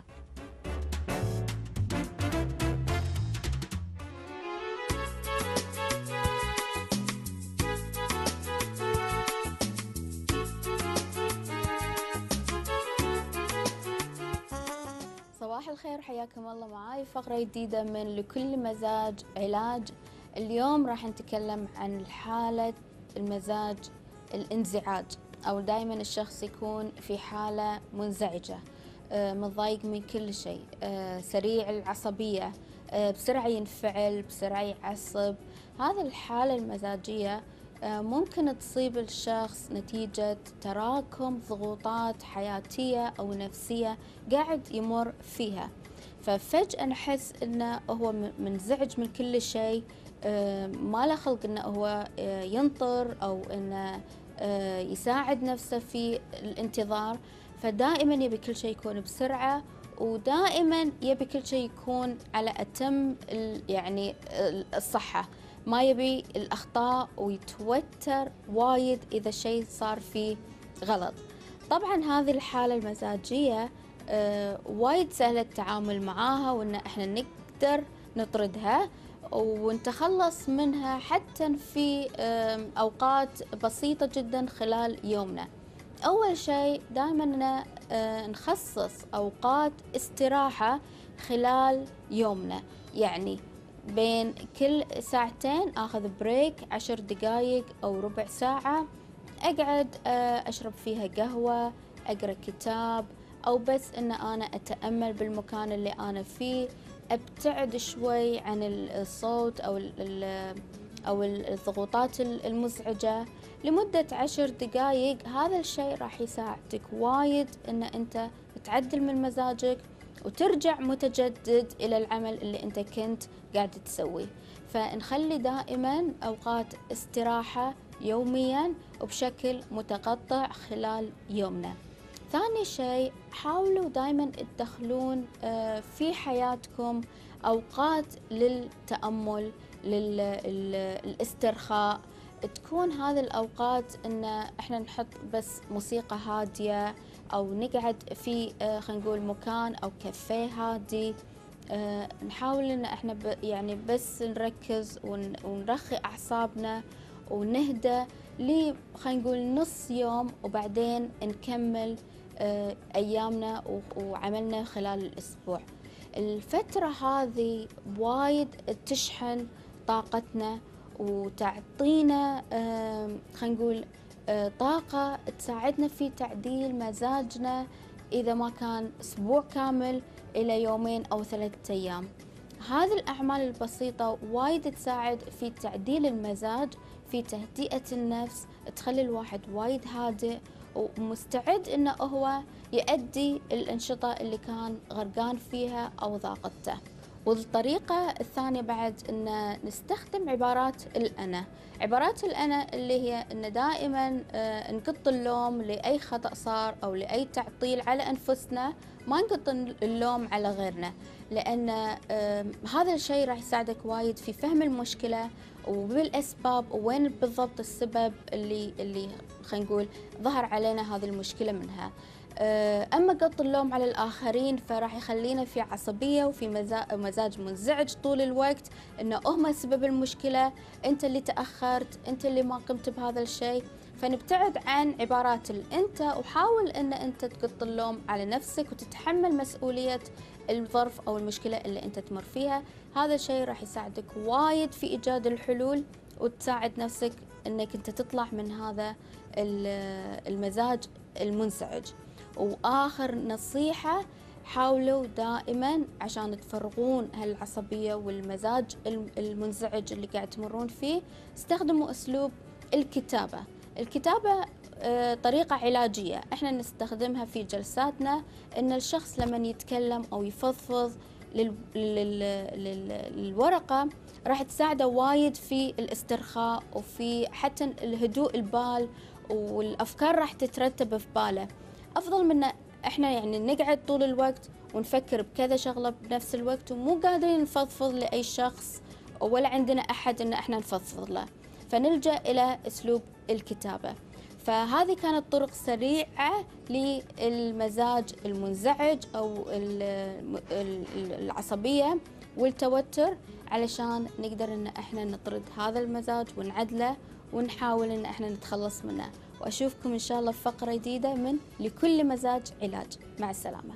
صباح الخير، حياكم الله معاي فقرة جديدة من لكل مزاج علاج. اليوم راح نتكلم عن حالة المزاج الانزعاج، أو دائما الشخص يكون في حالة منزعجة، متضايق من كل شيء، سريع العصبية، بسرعة ينفعل، بسرعة يعصب. هذه الحالة المزاجية ممكن تصيب الشخص نتيجة تراكم ضغوطات حياتية أو نفسية قاعد يمر فيها، ففجأة نحس إنه هو منزعج من كل شيء، ما له خلق إنه هو ينطر أو إنه يساعد نفسه في الانتظار. فدائما يبي كل شيء يكون بسرعة، ودائما يبي كل شيء يكون على أتم يعني الصحة، ما يبي الأخطاء، ويتوتر وايد إذا شيء صار فيه غلط. طبعا هذه الحالة المزاجية وايد سهلة التعامل معاها، وإن إحنا نقدر نطردها ونتخلص منها حتى في أوقات بسيطة جدا خلال يومنا. أول شيء دائما نخصص أوقات استراحة خلال يومنا، يعني بين كل 2 ساعتين أخذ بريك 10 دقايق أو ربع ساعة، أقعد أشرب فيها قهوة، أقرأ كتاب، أو بس أن أنا أتأمل بالمكان اللي أنا فيه، أبتعد شوي عن الصوت أو الضغوطات المزعجة لمدة 10 دقايق. هذا الشيء راح يساعدك وايد أن أنت تعدل من مزاجك وترجع متجدد إلى العمل اللي أنت كنت قاعد تسويه. فنخلي دائما أوقات استراحة يوميا وبشكل متقطع خلال يومنا. ثاني شيء حاولوا دائما تدخلون في حياتكم أوقات للتأمل، للاسترخاء. تكون هذه الأوقات إن إحنا نحط بس موسيقى هادية، أو نقعد في خلينا نقول مكان أو كافيه هادي. نحاول إن إحنا يعني بس نركز ونرخي أعصابنا ونهدى خلينا نقول نص يوم، وبعدين نكمل أيامنا وعملنا خلال الأسبوع. الفترة هذه وايد تشحن طاقتنا وتعطينا خلينا نقول طاقة تساعدنا في تعديل مزاجنا، إذا ما كان أسبوع كامل إلى يومين أو 3 أيام. هذه الأعمال البسيطة وايد تساعد في تعديل المزاج، في تهدئة النفس، تخلي الواحد وايد هادئ ومستعد إنه هو يؤدي الأنشطة اللي كان غرقان فيها أو ضاقته. والطريقة الثانية بعد إن نستخدم عبارات الأنا. عبارات الأنا اللي هي إن دائما نقط اللوم لأي خطأ صار أو لأي تعطيل على أنفسنا، ما نقط اللوم على غيرنا، لأن هذا الشيء راح يساعدك وايد في فهم المشكلة وبالأسباب وين بالضبط السبب اللي خلينا نقول ظهر علينا هذه المشكلة منها. أما قط اللوم على الآخرين فراح يخلينا في عصبية وفي مزاج منزعج طول الوقت، إنه هم سبب المشكلة، أنت اللي تأخرت، أنت اللي ما قمت بهذا الشيء. فنبتعد عن عبارات الأنت، وحاول أن أنت تقط اللوم على نفسك وتتحمل مسؤولية الظرف أو المشكلة اللي أنت تمر فيها. هذا الشيء راح يساعدك وايد في إيجاد الحلول، وتساعد نفسك أنك أنت تطلع من هذا المزاج المنزعج. وآخر نصيحة، حاولوا دائما عشان تفرغون هالعصبية والمزاج المنزعج اللي قاعد تمرون فيه، استخدموا أسلوب الكتابة. الكتابة طريقة علاجية احنا نستخدمها في جلساتنا، ان الشخص لما يتكلم او يفضفض للورقة راح تساعده وايد في الاسترخاء وفي حتى الهدوء البال، والافكار راح تترتب في باله. افضل من احنا يعني نقعد طول الوقت ونفكر بكذا شغلة بنفس الوقت ومو قادرين نفضفض لأي شخص ولا عندنا احد ان احنا نفضفض له، فنلجأ الى اسلوب الكتابة. فهذه كانت طرق سريعة للمزاج المنزعج أو العصبية والتوتر، علشان نقدر إن احنا نطرد هذا المزاج ونعدله ونحاول إن احنا نتخلص منه. وأشوفكم إن شاء الله في فقرة جديدة من لكل مزاج علاج. مع السلامة.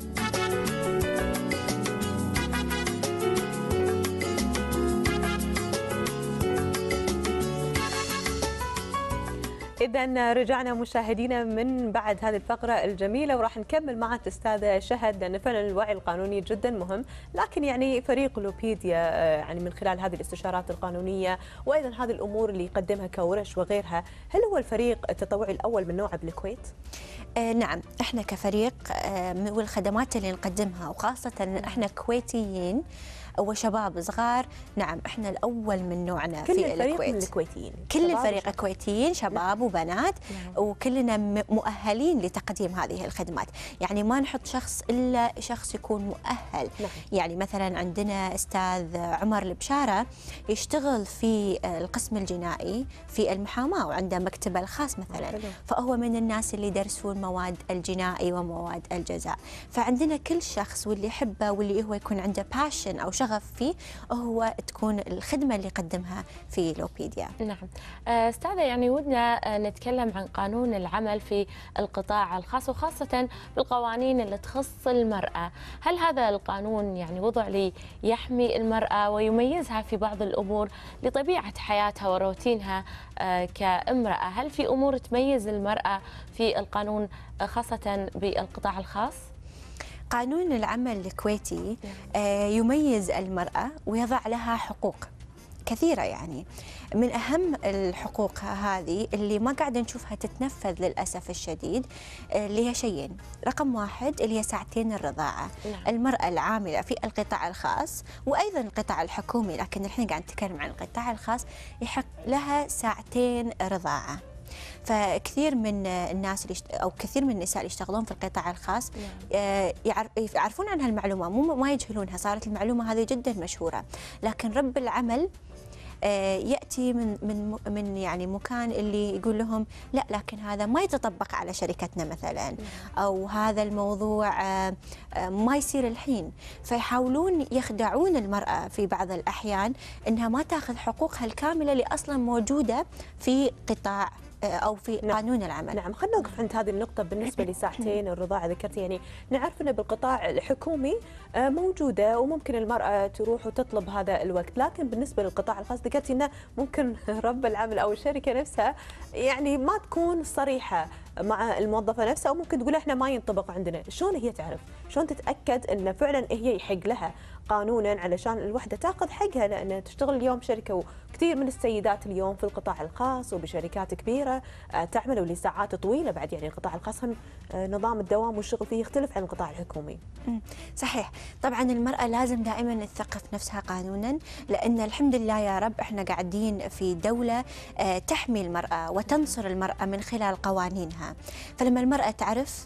إذا رجعنا مشاهدينا من بعد هذه الفقرة الجميلة، وراح نكمل مع الأستاذة شهد، لأن فعلا الوعي القانوني جدا مهم. لكن يعني فريق لوبيديا يعني من خلال هذه الاستشارات القانونية وأيضا هذه الأمور اللي يقدمها كورش وغيرها، هل هو الفريق التطوعي الأول من نوعه بالكويت؟ نعم، احنا كفريق والخدمات اللي نقدمها، وخاصة ان احنا كويتيين وشباب صغار، نعم احنا الاول من نوعنا في الكويت. كل الفريق من الكويتيين، كل الفريق كويتيين، شباب وبنات، وكلنا مؤهلين لتقديم هذه الخدمات. يعني ما نحط شخص الا شخص يكون مؤهل. يعني مثلا عندنا استاذ عمر البشاره يشتغل في القسم الجنائي في المحاماه وعنده مكتبه الخاص مثلا، فهو من الناس اللي يدرسون مواد الجنائي ومواد الجزاء. فعندنا كل شخص واللي يحبه واللي هو يكون عنده باشن او شغف فيه، هو تكون الخدمه اللي يقدمها في لوبيديا. نعم استاذه، يعني ودنا نتكلم عن قانون العمل في القطاع الخاص، وخاصه بالقوانين اللي تخص المراه. هل هذا القانون يعني وضع ليحمي المراه ويميزها في بعض الامور لطبيعه حياتها وروتينها كامراه؟ هل في امور تميز المراه في القانون خاصه بالقطاع الخاص؟ قانون العمل الكويتي يميز المرأة ويضع لها حقوق كثيرة. يعني من أهم الحقوق هذه اللي ما قاعدة نشوفها تتنفذ للأسف الشديد، اللي هي شيئين. رقم واحد اللي هي ساعتين الرضاعة. المرأة العاملة في القطاع الخاص وأيضا القطاع الحكومي، لكن الحين قاعد نتكلم عن القطاع الخاص، يحق لها ساعتين رضاعة. فكثير من الناس أو كثير من النساء اللي يشتغلون في القطاع الخاص يعرفون عن هالمعلومة، ما يجهلونها، صارت المعلومة هذه جدا مشهورة. لكن رب العمل يأتي من يعني مكان اللي يقول لهم لا، لكن هذا ما يتطبق على شركتنا مثلا، أو هذا الموضوع ما يصير الحين. فيحاولون يخدعون المرأة في بعض الأحيان أنها ما تأخذ حقوقها الكاملة اللي أصلا موجودة في قطاع أو في قانون العمل. نعم، خلينا نوقف عند هذه النقطة. بالنسبة لساعتين الرضاعة ذكرتي، يعني نعرف أنه بالقطاع الحكومي موجودة وممكن المرأة تروح وتطلب هذا الوقت، لكن بالنسبة للقطاع الخاص ذكرتي أنه ممكن رب العمل أو الشركة نفسها يعني ما تكون صريحة مع الموظفة نفسها، أو ممكن تقول إحنا ما ينطبق عندنا. شلون هي تعرف؟ شلون تتأكد أن فعلا هي يحق لها قانونا علشان الوحدة تاخذ حقها؟ لأن تشتغل اليوم شركة، وكثير من السيدات اليوم في القطاع الخاص وبشركات كبيرة تعملوا لساعات طويلة بعد. يعني القطاع الخاص نظام الدوام والشغل فيه يختلف عن القطاع الحكومي. صحيح. طبعا المرأة لازم دائما تثقف نفسها قانونا، لأن الحمد لله يا رب احنا قاعدين في دولة تحمي المرأة وتنصر المرأة من خلال قوانينها. فلما المرأة تعرف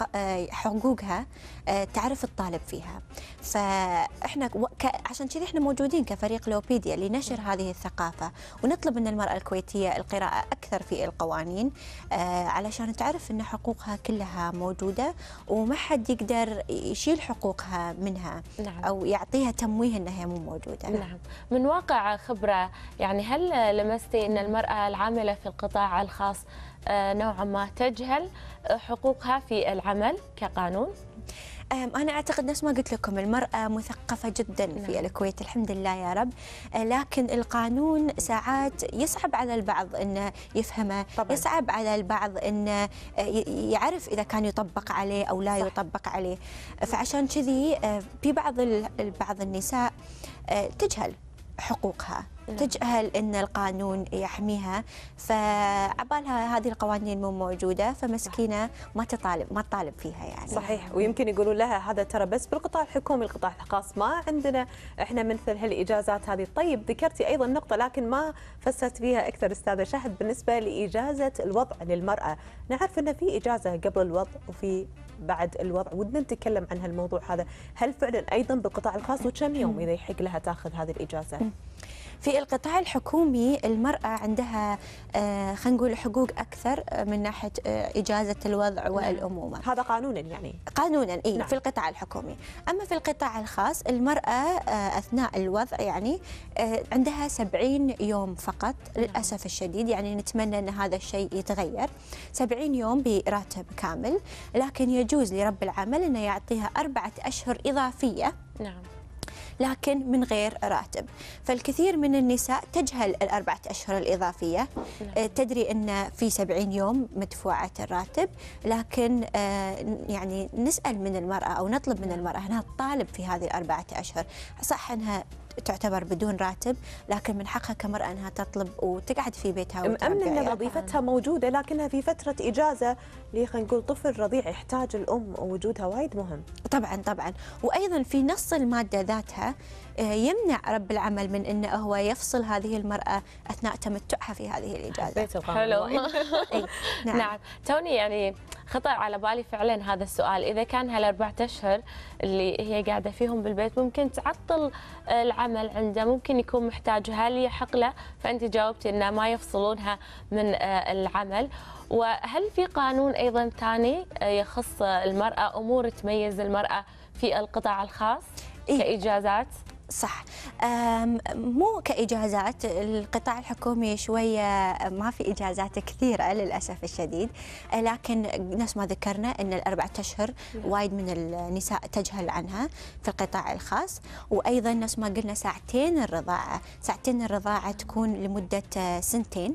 حقوقها تعرف الطالب فيها. فاحنا عشان كذا احنا موجودين كفريق لوبيديا لنشر هذه الثقافة، ونطلب من المرأة الكويتية القراءة أكثر في القوانين علشان تعرف أن حقوقها كلها موجودة، وما حد يقدر يشيل حقوقها منها. نعم. أو يعطيها تمويه أنها مو موجودة. نعم. من واقع خبرة، يعني هل لمستي أن المرأة العاملة في القطاع الخاص نوعا ما تجهل حقوقها في العمل كقانون؟ أنا أعتقد نفس ما قلت لكم، المرأة مثقفة جدا في الكويت الحمد لله يا رب، لكن القانون ساعات يصعب على البعض أنه يفهمه. طبعا. يصعب على البعض أنه يعرف إذا كان يطبق عليه أو لا. صح. يطبق عليه. فعشان كذي في بعض النساء تجهل حقوقها. تجهل أن القانون يحميها، فعبالها هذه القوانين مو موجودة، فمسكينة ما تطالب فيها يعني. صحيح. ويمكن يقولون لها هذا ترى بس بالقطاع الحكومي، القطاع الخاص ما عندنا احنا مثل هالإجازات هذه. طيب ذكرتي أيضا نقطة لكن ما فسرت فيها أكثر أستاذة شهد، بالنسبة لإجازة الوضع للمرأة. نعرف أن في إجازة قبل الوضع وفي بعد الوضع، ودنا نتكلم عن هالموضوع هذا. هل فعلا أيضا بالقطاع الخاص وكم يوم إذا يحق لها تاخذ هذه الإجازة؟ في القطاع الحكومي المرأة عندها خلينا نقول حقوق أكثر من ناحية إجازة الوضع والأمومة. هذا قانونا يعني؟ قانونا إيه. نعم. في القطاع الحكومي. أما في القطاع الخاص المرأة أثناء الوضع يعني عندها 70 يوم فقط. نعم. للأسف الشديد يعني نتمنى أن هذا الشيء يتغير. 70 يوم براتب كامل، لكن يجوز لرب العمل أنه يعطيها 4 أشهر إضافية. نعم. لكن من غير راتب. فالكثير من النساء تجهل ال4 أشهر الإضافية. تدري أن في 70 يوم مدفوعة الراتب، لكن يعني نسأل من المرأة أو نطلب من المرأة أنها تطالب في هذه ال4 أشهر. صح أنها تعتبر بدون راتب، لكن من حقها كمرأة أنها تطلب وتقعد في بيتها مأمنة أن وظيفتها موجودة، لكنها في فترة إجازة خلينا نقول طفل رضيع يحتاج الأم، ووجودها وايد مهم. طبعا. وأيضا في نص المادة ذاتها يمنع رب العمل من أنه هو يفصل هذه المرأة أثناء تمتعها في هذه الإجازة. حلو. نعم. توني يعني خطر على بالي فعلا هذا السؤال، إذا كان هال4 أشهر اللي هي قاعدة فيهم بالبيت ممكن تعطل العمل عنده، ممكن يكون محتاج، هل يحق له؟ فأنت جاوبتي إنه ما يفصلونها من العمل. وهل في قانون أيضا ثاني يخص المرأة، أمور تميز المرأة في القطاع الخاص كإجازات؟ صح. مو كإجازات، القطاع الحكومي شوية ما في إجازات كثيرة للأسف الشديد، لكن نفس ما ذكرنا أن ال4 أشهر وايد من النساء تجهل عنها في القطاع الخاص. وأيضا نفس ما قلنا ساعتين الرضاعة تكون لمدة 2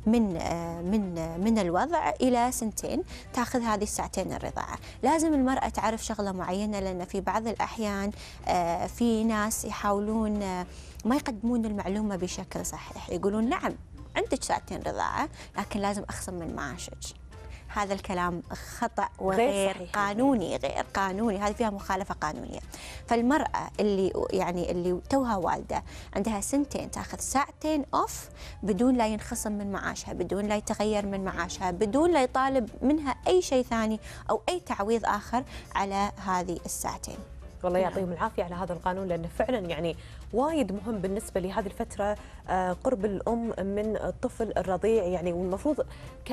من الوضع إلى 2 تاخذ هذه الساعتين الرضاعة. لازم المرأة تعرف شغلة معينة، لأن في بعض الأحيان في ناس يحاولون ما يقدمون المعلومة بشكل صحيح. يقولون نعم عندك 2 رضاعة، لكن لازم أخصم من معاشك. هذا الكلام خطأ وغير قانوني، غير قانوني، هذه فيها مخالفة قانونية. فالمرأة اللي توها والدة عندها سنتين تاخذ ساعتين اوف بدون لا ينخصم من معاشها، بدون لا يتغير من معاشها، بدون لا يطالب منها اي شيء ثاني او اي تعويض اخر على هذه الساعتين. والله يعطيهم العافيه على هذا القانون، لانه فعلا يعني وايد مهم بالنسبه لهذه الفتره، قرب الام من الطفل الرضيع يعني، والمفروض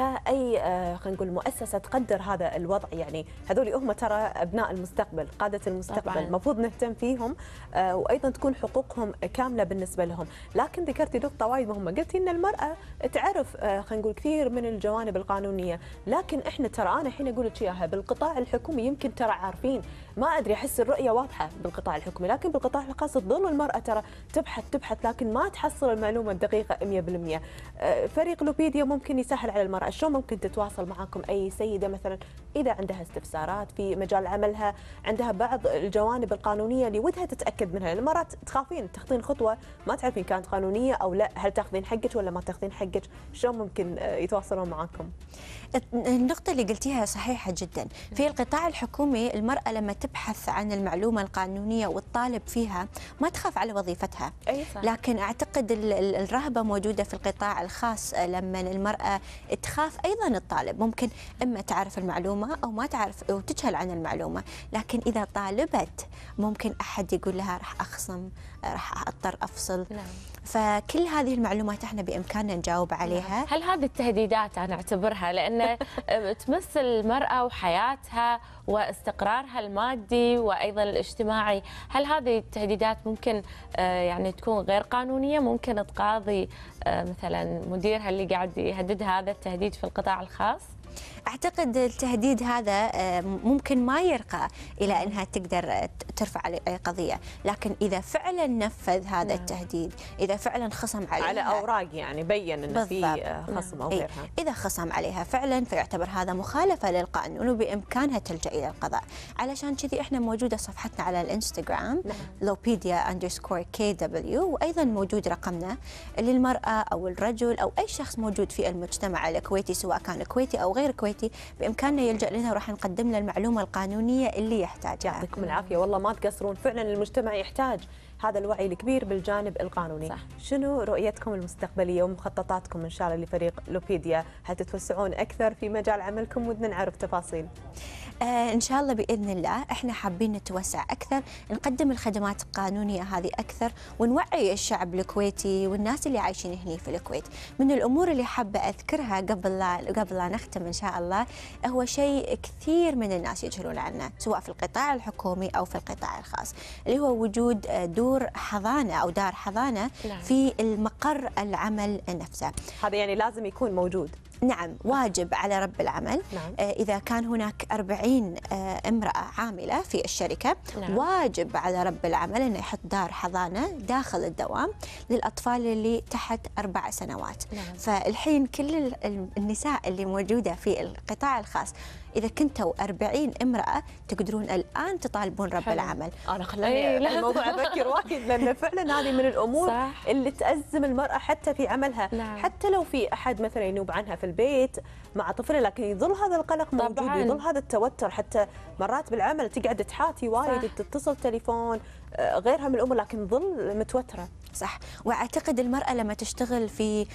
كاي خلينا نقول مؤسسه تقدر هذا الوضع، يعني هذول هم ترى ابناء المستقبل، قاده المستقبل، المفروض نهتم فيهم وايضا تكون حقوقهم كامله بالنسبه لهم. لكن ذكرتي نقطه وايد مهمه، قلتي ان المراه تعرف خلينا نقول كثير من الجوانب القانونيه، لكن احنا ترى انا الحين اقول لك اياها بالقطاع الحكومي يمكن ترى عارفين، ما ادري احس الرؤيه واضحه بالقطاع الحكومي، لكن بالقطاع الخاص تظل المراه ترى تبحث لكن ما تحصل المعلومه الدقيقه 100%. فريق لوبيديا ممكن يسهل على المراه، شلون ممكن تتواصل معكم اي سيده مثلا اذا عندها استفسارات في مجال عملها، عندها بعض الجوانب القانونيه اللي ودها تتاكد منها، المرات تخافين تاخذين خطوه ما تعرفين كانت قانونيه او لا، هل تاخذين حقك ولا ما تاخذين حقك، شلون ممكن يتواصلون معكم؟ النقطة اللي قلتيها صحيحة جدا. في القطاع الحكومي المرأة لما تبحث عن المعلومة القانونية وتطالب فيها ما تخاف على وظيفتها، لكن أعتقد الرهبة موجودة في القطاع الخاص لما المرأة تخاف أيضا الطالب، ممكن إما تعرف المعلومة أو ما تعرف وتجهل عن المعلومة، لكن إذا طالبت ممكن أحد يقول لها راح أخصم، راح أضطر أفصل. فكل هذه المعلومات احنا بامكاننا نجاوب عليها. هل هذه التهديدات انا اعتبرها لان تمس المراه وحياتها واستقرارها المادي وايضا الاجتماعي، هل هذه التهديدات ممكن يعني تكون غير قانونيه، ممكن تقاضي مثلا مديرها اللي قاعد يهدد هذا التهديد في القطاع الخاص؟ أعتقد التهديد هذا ممكن ما يرقى إلى أنها تقدر ترفع عليه قضية، لكن إذا فعلا نفذ هذا التهديد، إذا فعلا خصم عليها على أوراق يعني بين أنه في خصم أو غيرها، إذا خصم عليها فعلا فيعتبر هذا مخالفة للقانون وبإمكانها تلجأ إلى القضاء. علشان كذي إحنا موجودة صفحتنا على الإنستغرام lopedia_KW، وأيضا موجود رقمنا للمرأة أو الرجل أو أي شخص موجود في المجتمع الكويتي سواء كان كويتي أو غير كويتي، بإمكاننا يلجأ لنا وراح نقدم له المعلومة القانونية اللي يحتاجها. يعطيكم العافية، والله ما تقصرون، فعلا المجتمع يحتاج هذا الوعي الكبير بالجانب القانوني. صح. شنو رؤيتكم المستقبلية ومخططاتكم إن شاء الله لفريق لوبيديا؟ هل تتوسعون أكثر في مجال عملكم؟ ودنا نعرف تفاصيل. إن شاء الله بإذن الله إحنا حابين نتوسع أكثر، نقدم الخدمات القانونية هذه أكثر، ونوعي الشعب الكويتي والناس اللي عايشين هنا في الكويت. من الأمور اللي حابة أذكرها قبل لا نختم إن شاء الله، هو شيء كثير من الناس يجهلون عنه سواء في القطاع الحكومي أو في القطاع الخاص، اللي هو وجود دور حضانة أو دار حضانة في المقر العمل نفسه. هذا يعني لازم يكون موجود. نعم، واجب على رب العمل. نعم. إذا كان هناك 40 امرأة عاملة في الشركة، نعم. واجب على رب العمل أنه يحط دار حضانة داخل الدوام للأطفال اللي تحت 4 سنوات. نعم. فالحين كل النساء اللي موجودة في القطاع الخاص إذا كنتوا 40 امرأة تقدرون الآن تطالبون رب العمل. أنا خلاني الموضوع أفكر وايد، لأن فعلا هذه من الأمور صح. اللي تأزم المرأة حتى في عملها. نعم. حتى لو في أحد مثلا ينوب عنها في البيت مع طفلة، لكن يظل هذا القلق موجود، يظل هذا التوتر، حتى مرات بالعمل تقعد تحاتي وايد، تتصل تليفون غيرها من الأمور، لكن ظل متوترة. صح. واعتقد المراه لما تشتغل في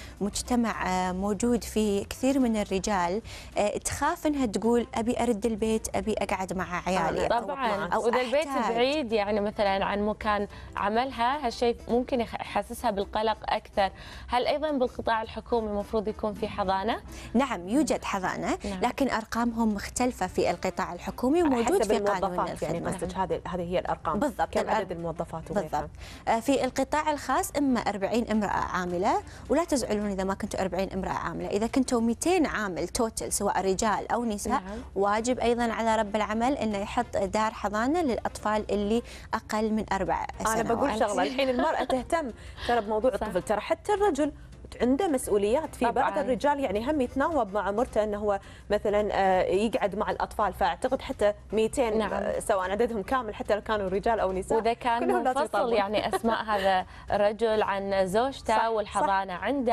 مجتمع موجود فيه كثير من الرجال تخاف انها تقول ابي ارد البيت، ابي اقعد مع عيالي. طبعا، او اذا البيت بعيد يعني مثلا عن مكان عملها، هالشيء ممكن يحسسها بالقلق اكثر. هل ايضا بالقطاع الحكومي المفروض يكون في حضانه؟ نعم، يوجد حضانه. نعم. لكن ارقامهم مختلفه في القطاع الحكومي وموجود في قانون الخدمه. يعني قصدك هذه هي الارقام بالضبط، كم عدد الموظفات وغيرها. بالضبط. في القطاع الخاص اما 40 امراه عامله، ولا تزعلون اذا ما كنتوا 40 امراه عامله، اذا كنتوا 200 عامل توتل سواء رجال او نساء. نعم. واجب ايضا على رب العمل انه يحط دار حضانه للاطفال اللي اقل من 4 سنوات. انا بقول شغله، الحين المراه تهتم ترى بموضوع الطفل، ترى حتى الرجل عنده مسؤوليات. في بعض الرجال يعني هم يتناوب مع مرته انه هو مثلا يقعد مع الاطفال، فاعتقد حتى 200 نعم. سواء عددهم كامل حتى لو كانوا رجال او نساء، واذا كان منفصل يعني اسماء هذا الرجل عن زوجته والحضانه عنده،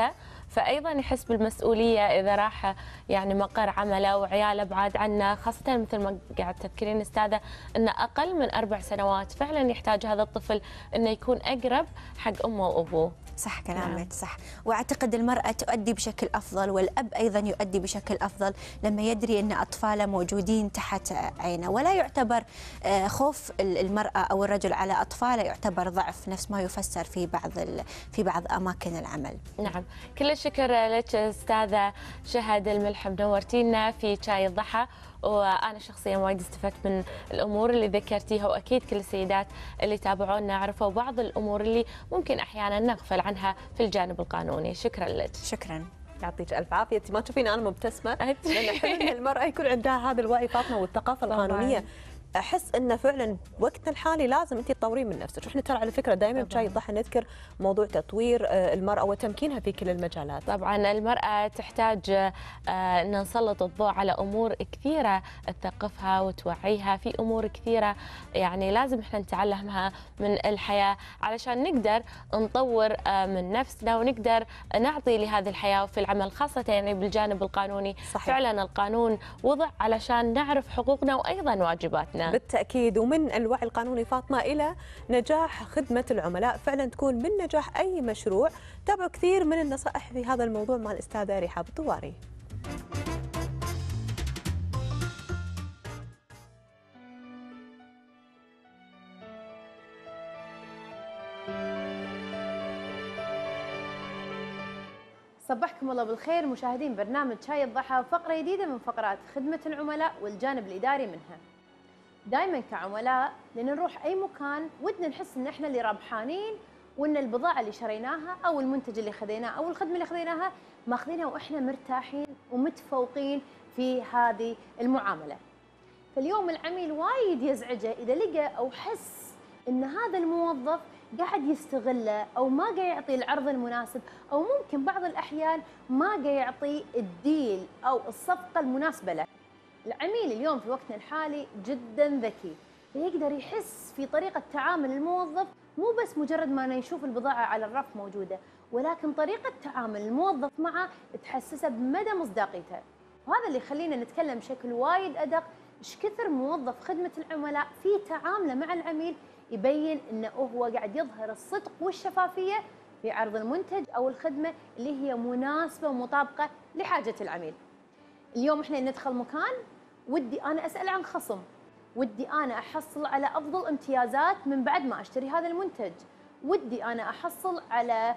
فايضا يحس بالمسؤوليه اذا راح يعني مقر عمله وعياله بعاد عنه، خاصه مثل ما قاعد تذكرين استاذه ان اقل من 4 سنوات فعلا يحتاج هذا الطفل انه يكون اقرب حق امه وابوه. صح كلامك صح. واعتقد المراه تؤدي بشكل افضل والاب ايضا يؤدي بشكل افضل لما يدري ان اطفاله موجودين تحت عينه، ولا يعتبر خوف المراه او الرجل على اطفاله يعتبر ضعف نفس ما يفسر في بعض اماكن العمل. نعم، كل الشكر لك استاذه شهد الملح، منورتينا في شاي الضحى، وانا شخصيا وايد استفدت من الامور اللي ذكرتيها، واكيد كل السيدات اللي تابعونا عرفوا بعض الامور اللي ممكن احيانا نغفل عنها في الجانب القانوني. شكرا لك. شكرا. يعطيك الف عافيه. انت ما تشوفين انا مبتسمه لان حلو ان المراه يكون عندها هذا الوعي فاطمه والثقافه القانونيه. احس انه فعلا وقتنا الحالي لازم انت تطورين من نفسك. احنا ترى على فكره دائما بشاي الضحى نذكر موضوع تطوير المراه وتمكينها في كل المجالات. طبعا المراه تحتاج ان نسلط الضوء على امور كثيره تثقفها وتوعيها في امور كثيره، يعني لازم احنا نتعلمها من الحياه علشان نقدر نطور من نفسنا ونقدر نعطي لهذه الحياه وفي العمل، خاصه يعني بالجانب القانوني. صحيح. فعلا القانون وضع علشان نعرف حقوقنا وايضا واجباتنا. بالتأكيد. ومن الوعي القانوني فاطمة إلى نجاح خدمة العملاء، فعلا تكون من نجاح أي مشروع. تابعوا كثير من النصائح في هذا الموضوع مع الأستاذة رحاب الطواري. صبحكم الله بالخير مشاهدين برنامج شاي الضحى، فقرة جديدة من فقرات خدمة العملاء والجانب الإداري منها. دائما كعملاء لما نروح اي مكان ودنا نحس ان احنا اللي ربحانين، وان البضاعه اللي شريناها او المنتج اللي خذيناه او الخدمه اللي خذيناها ماخذينها واحنا مرتاحين ومتفوقين في هذه المعامله. فاليوم العميل وايد يزعجه اذا لقى او حس ان هذا الموظف قاعد يستغله او ما قاعد يعطي العرض المناسب، او ممكن بعض الاحيان ما قاعد يعطي الديل او الصفقه المناسبه له. العميل اليوم في وقتنا الحالي جدا ذكي، فيقدر يحس في طريقة تعامل الموظف، مو بس مجرد ما يشوف البضاعة على الرف موجودة، ولكن طريقة تعامل الموظف معه تحسسه بمدى مصداقيته. وهذا اللي يخلينا نتكلم بشكل وايد أدق إيش كثر موظف خدمة العملاء في تعامله مع العميل يبين إنه هو قاعد يظهر الصدق والشفافية في عرض المنتج أو الخدمة اللي هي مناسبة ومطابقة لحاجة العميل. اليوم احنا ندخل مكان ودي انا اسال عن خصم، ودي انا احصل على افضل امتيازات من بعد ما اشتري هذا المنتج، ودي انا احصل على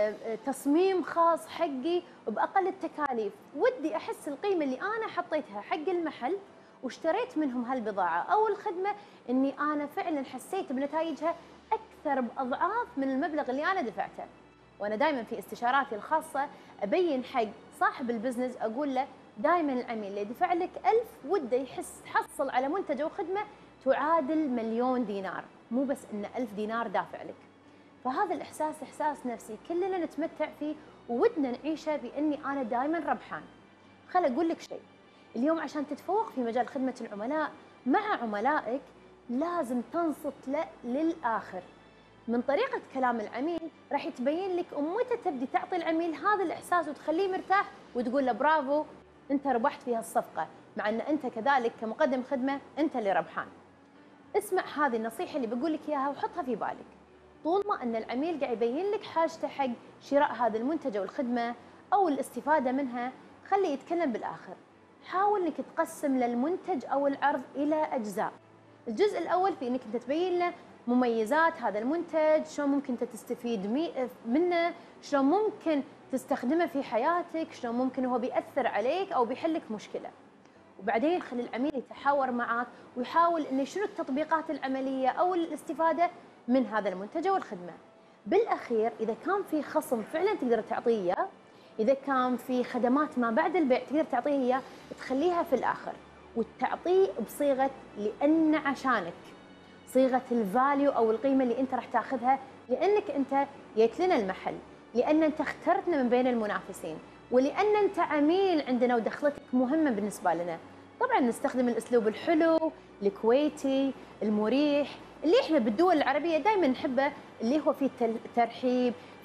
تصميم خاص حقي باقل التكاليف، ودي احس القيمه اللي انا حطيتها حق المحل واشتريت منهم هالبضاعه او الخدمه اني انا فعلا حسيت بنتائجها اكثر باضعاف من المبلغ اللي انا دفعته. وانا دائما في استشاراتي الخاصه ابين حق صاحب البزنس اقول له دائما العميل اللي دفع لك 1000 وده يحس تحصل على منتج او خدمه تعادل مليون دينار، مو بس ان 1000 دينار دافع لك. فهذا الاحساس احساس نفسي كلنا نتمتع فيه وودنا نعيشه باني انا دائما ربحان. خل اقول لك شيء، اليوم عشان تتفوق في مجال خدمه العملاء مع عملائك لازم تنصت له للاخر. من طريقه كلام العميل راح يتبين لك متى تبدي تعطي العميل هذا الاحساس وتخليه مرتاح وتقول له برافو انت ربحت في هالصفقه، مع ان انت كذلك كمقدم خدمه انت اللي ربحان. اسمع هذه النصيحه اللي بقول لك اياها وحطها في بالك. طول ما ان العميل قاعد يبين لك حاجته حق شراء هذا المنتج او الخدمه او الاستفاده منها، خليه يتكلم بالاخر. حاول انك تقسم للمنتج او العرض الى اجزاء. الجزء الاول في انك انت تبين له مميزات هذا المنتج، شلون ممكن انت تستفيد منه، شلون ممكن تستخدمه في حياتك، شلون ممكن هو بيأثر عليك او بيحل لك مشكله. وبعدين خلي العميل يتحاور معك ويحاول انه شنو التطبيقات العمليه او الاستفاده من هذا المنتج او الخدمه. بالاخير اذا كان في خصم فعلا تقدر تعطيه اياه، اذا كان في خدمات ما بعد البيع تقدر تعطيه اياه، تخليها في الاخر وتعطيه بصيغه لان عشانك، صيغه الفاليو او القيمه اللي انت راح تاخذها لانك انت جيت لنا المحل، لان انت اخترتنا من بين المنافسين، ولان انت عميل عندنا ودخلتك مهمه بالنسبه لنا. طبعا نستخدم الاسلوب الحلو الكويتي المريح اللي احنا بالدول العربيه دائما نحبه، اللي هو فيه ترحيب،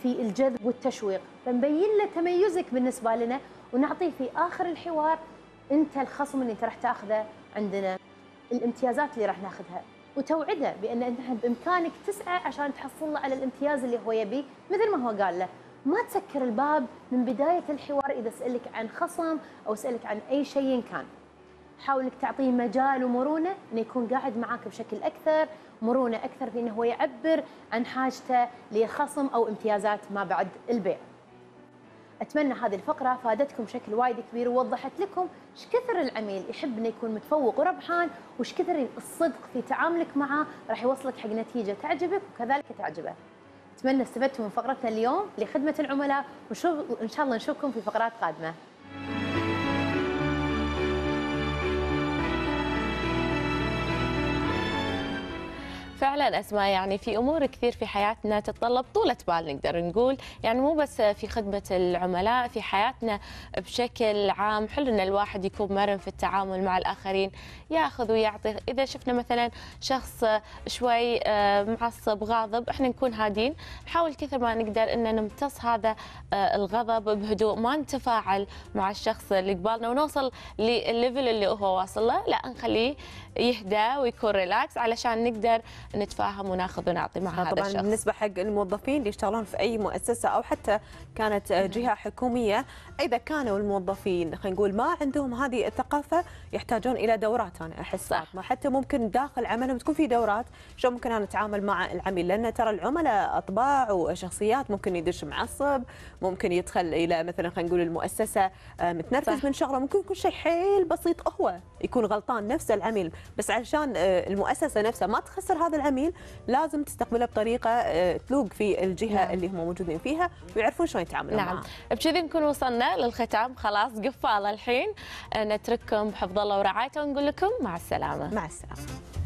في الجذب والتشويق، فنبين له تميزك بالنسبه لنا ونعطيه في اخر الحوار انت الخصم اللي انت راح تاخذه عندنا، الامتيازات اللي راح ناخذها، وتوعده بان انت بامكانك تسعى عشان تحصل له على الامتياز اللي هو يبيه، مثل ما هو قال له. ما تسكر الباب من بدايه الحوار اذا سالك عن خصم او سالك عن اي شيء كان. حاول انك تعطيه مجال ومرونه انه يكون قاعد معاك بشكل اكثر، مرونه اكثر في انه هو يعبر عن حاجته لخصم او امتيازات ما بعد البيع. اتمنى هذه الفقره فادتكم بشكل وايد كبير ووضحت لكم ايش كثر العميل يحب انه يكون متفوق وربحان، وايش كثر الصدق في تعاملك معه راح يوصلك حق نتيجه تعجبك وكذلك تعجبه. اتمنى استفدتوا من فقرتنا اليوم لخدمه العملاء، وان شاء الله نشوفكم في فقرات قادمه. فعلا أسماء، يعني في أمور كثير في حياتنا تتطلب طولة بال نقدر نقول، يعني مو بس في خدمة العملاء، في حياتنا بشكل عام. حلو أن الواحد يكون مرن في التعامل مع الآخرين، ياخذ ويعطي. إذا شفنا مثلا شخص شوي معصب غاضب، إحنا نكون هادين، نحاول كثر ما نقدر أن نمتص هذا الغضب بهدوء، ما نتفاعل مع الشخص اللي قبالنا ونوصل للليفل اللي هو واصل له، لا نخليه يهدى ويكون ريلاكس علشان نقدر نتفاهم وناخذ ونعطي مع هذا الشخص. طبعا بالنسبه حق الموظفين اللي يشتغلون في اي مؤسسه او حتى كانت جهه حكوميه، اذا كانوا الموظفين خلينا نقول ما عندهم هذه الثقافه، يحتاجون الى دورات. انا احس ما حتى ممكن داخل عملهم تكون في دورات شلون ممكن انا اتعامل مع العميل، لان ترى العملاء اطباع وشخصيات، ممكن يدش معصب، ممكن يدخل الى مثلا خلينا نقول المؤسسه متنرفز من شغله، ممكن يكون شيء حيل بسيط هو يكون غلطان نفس العميل، بس علشان المؤسسه نفسها ما تخسر هذا العميل لازم تستقبله بطريقه تلوق في الجهه اللي هم موجودين فيها ويعرفون شلون يتعاملون معها. بكذي نكون وصلنا للختام، خلاص قفاله الحين. نترككم بحفظ الله ورعايته ونقول لكم مع السلامه. مع السلامه.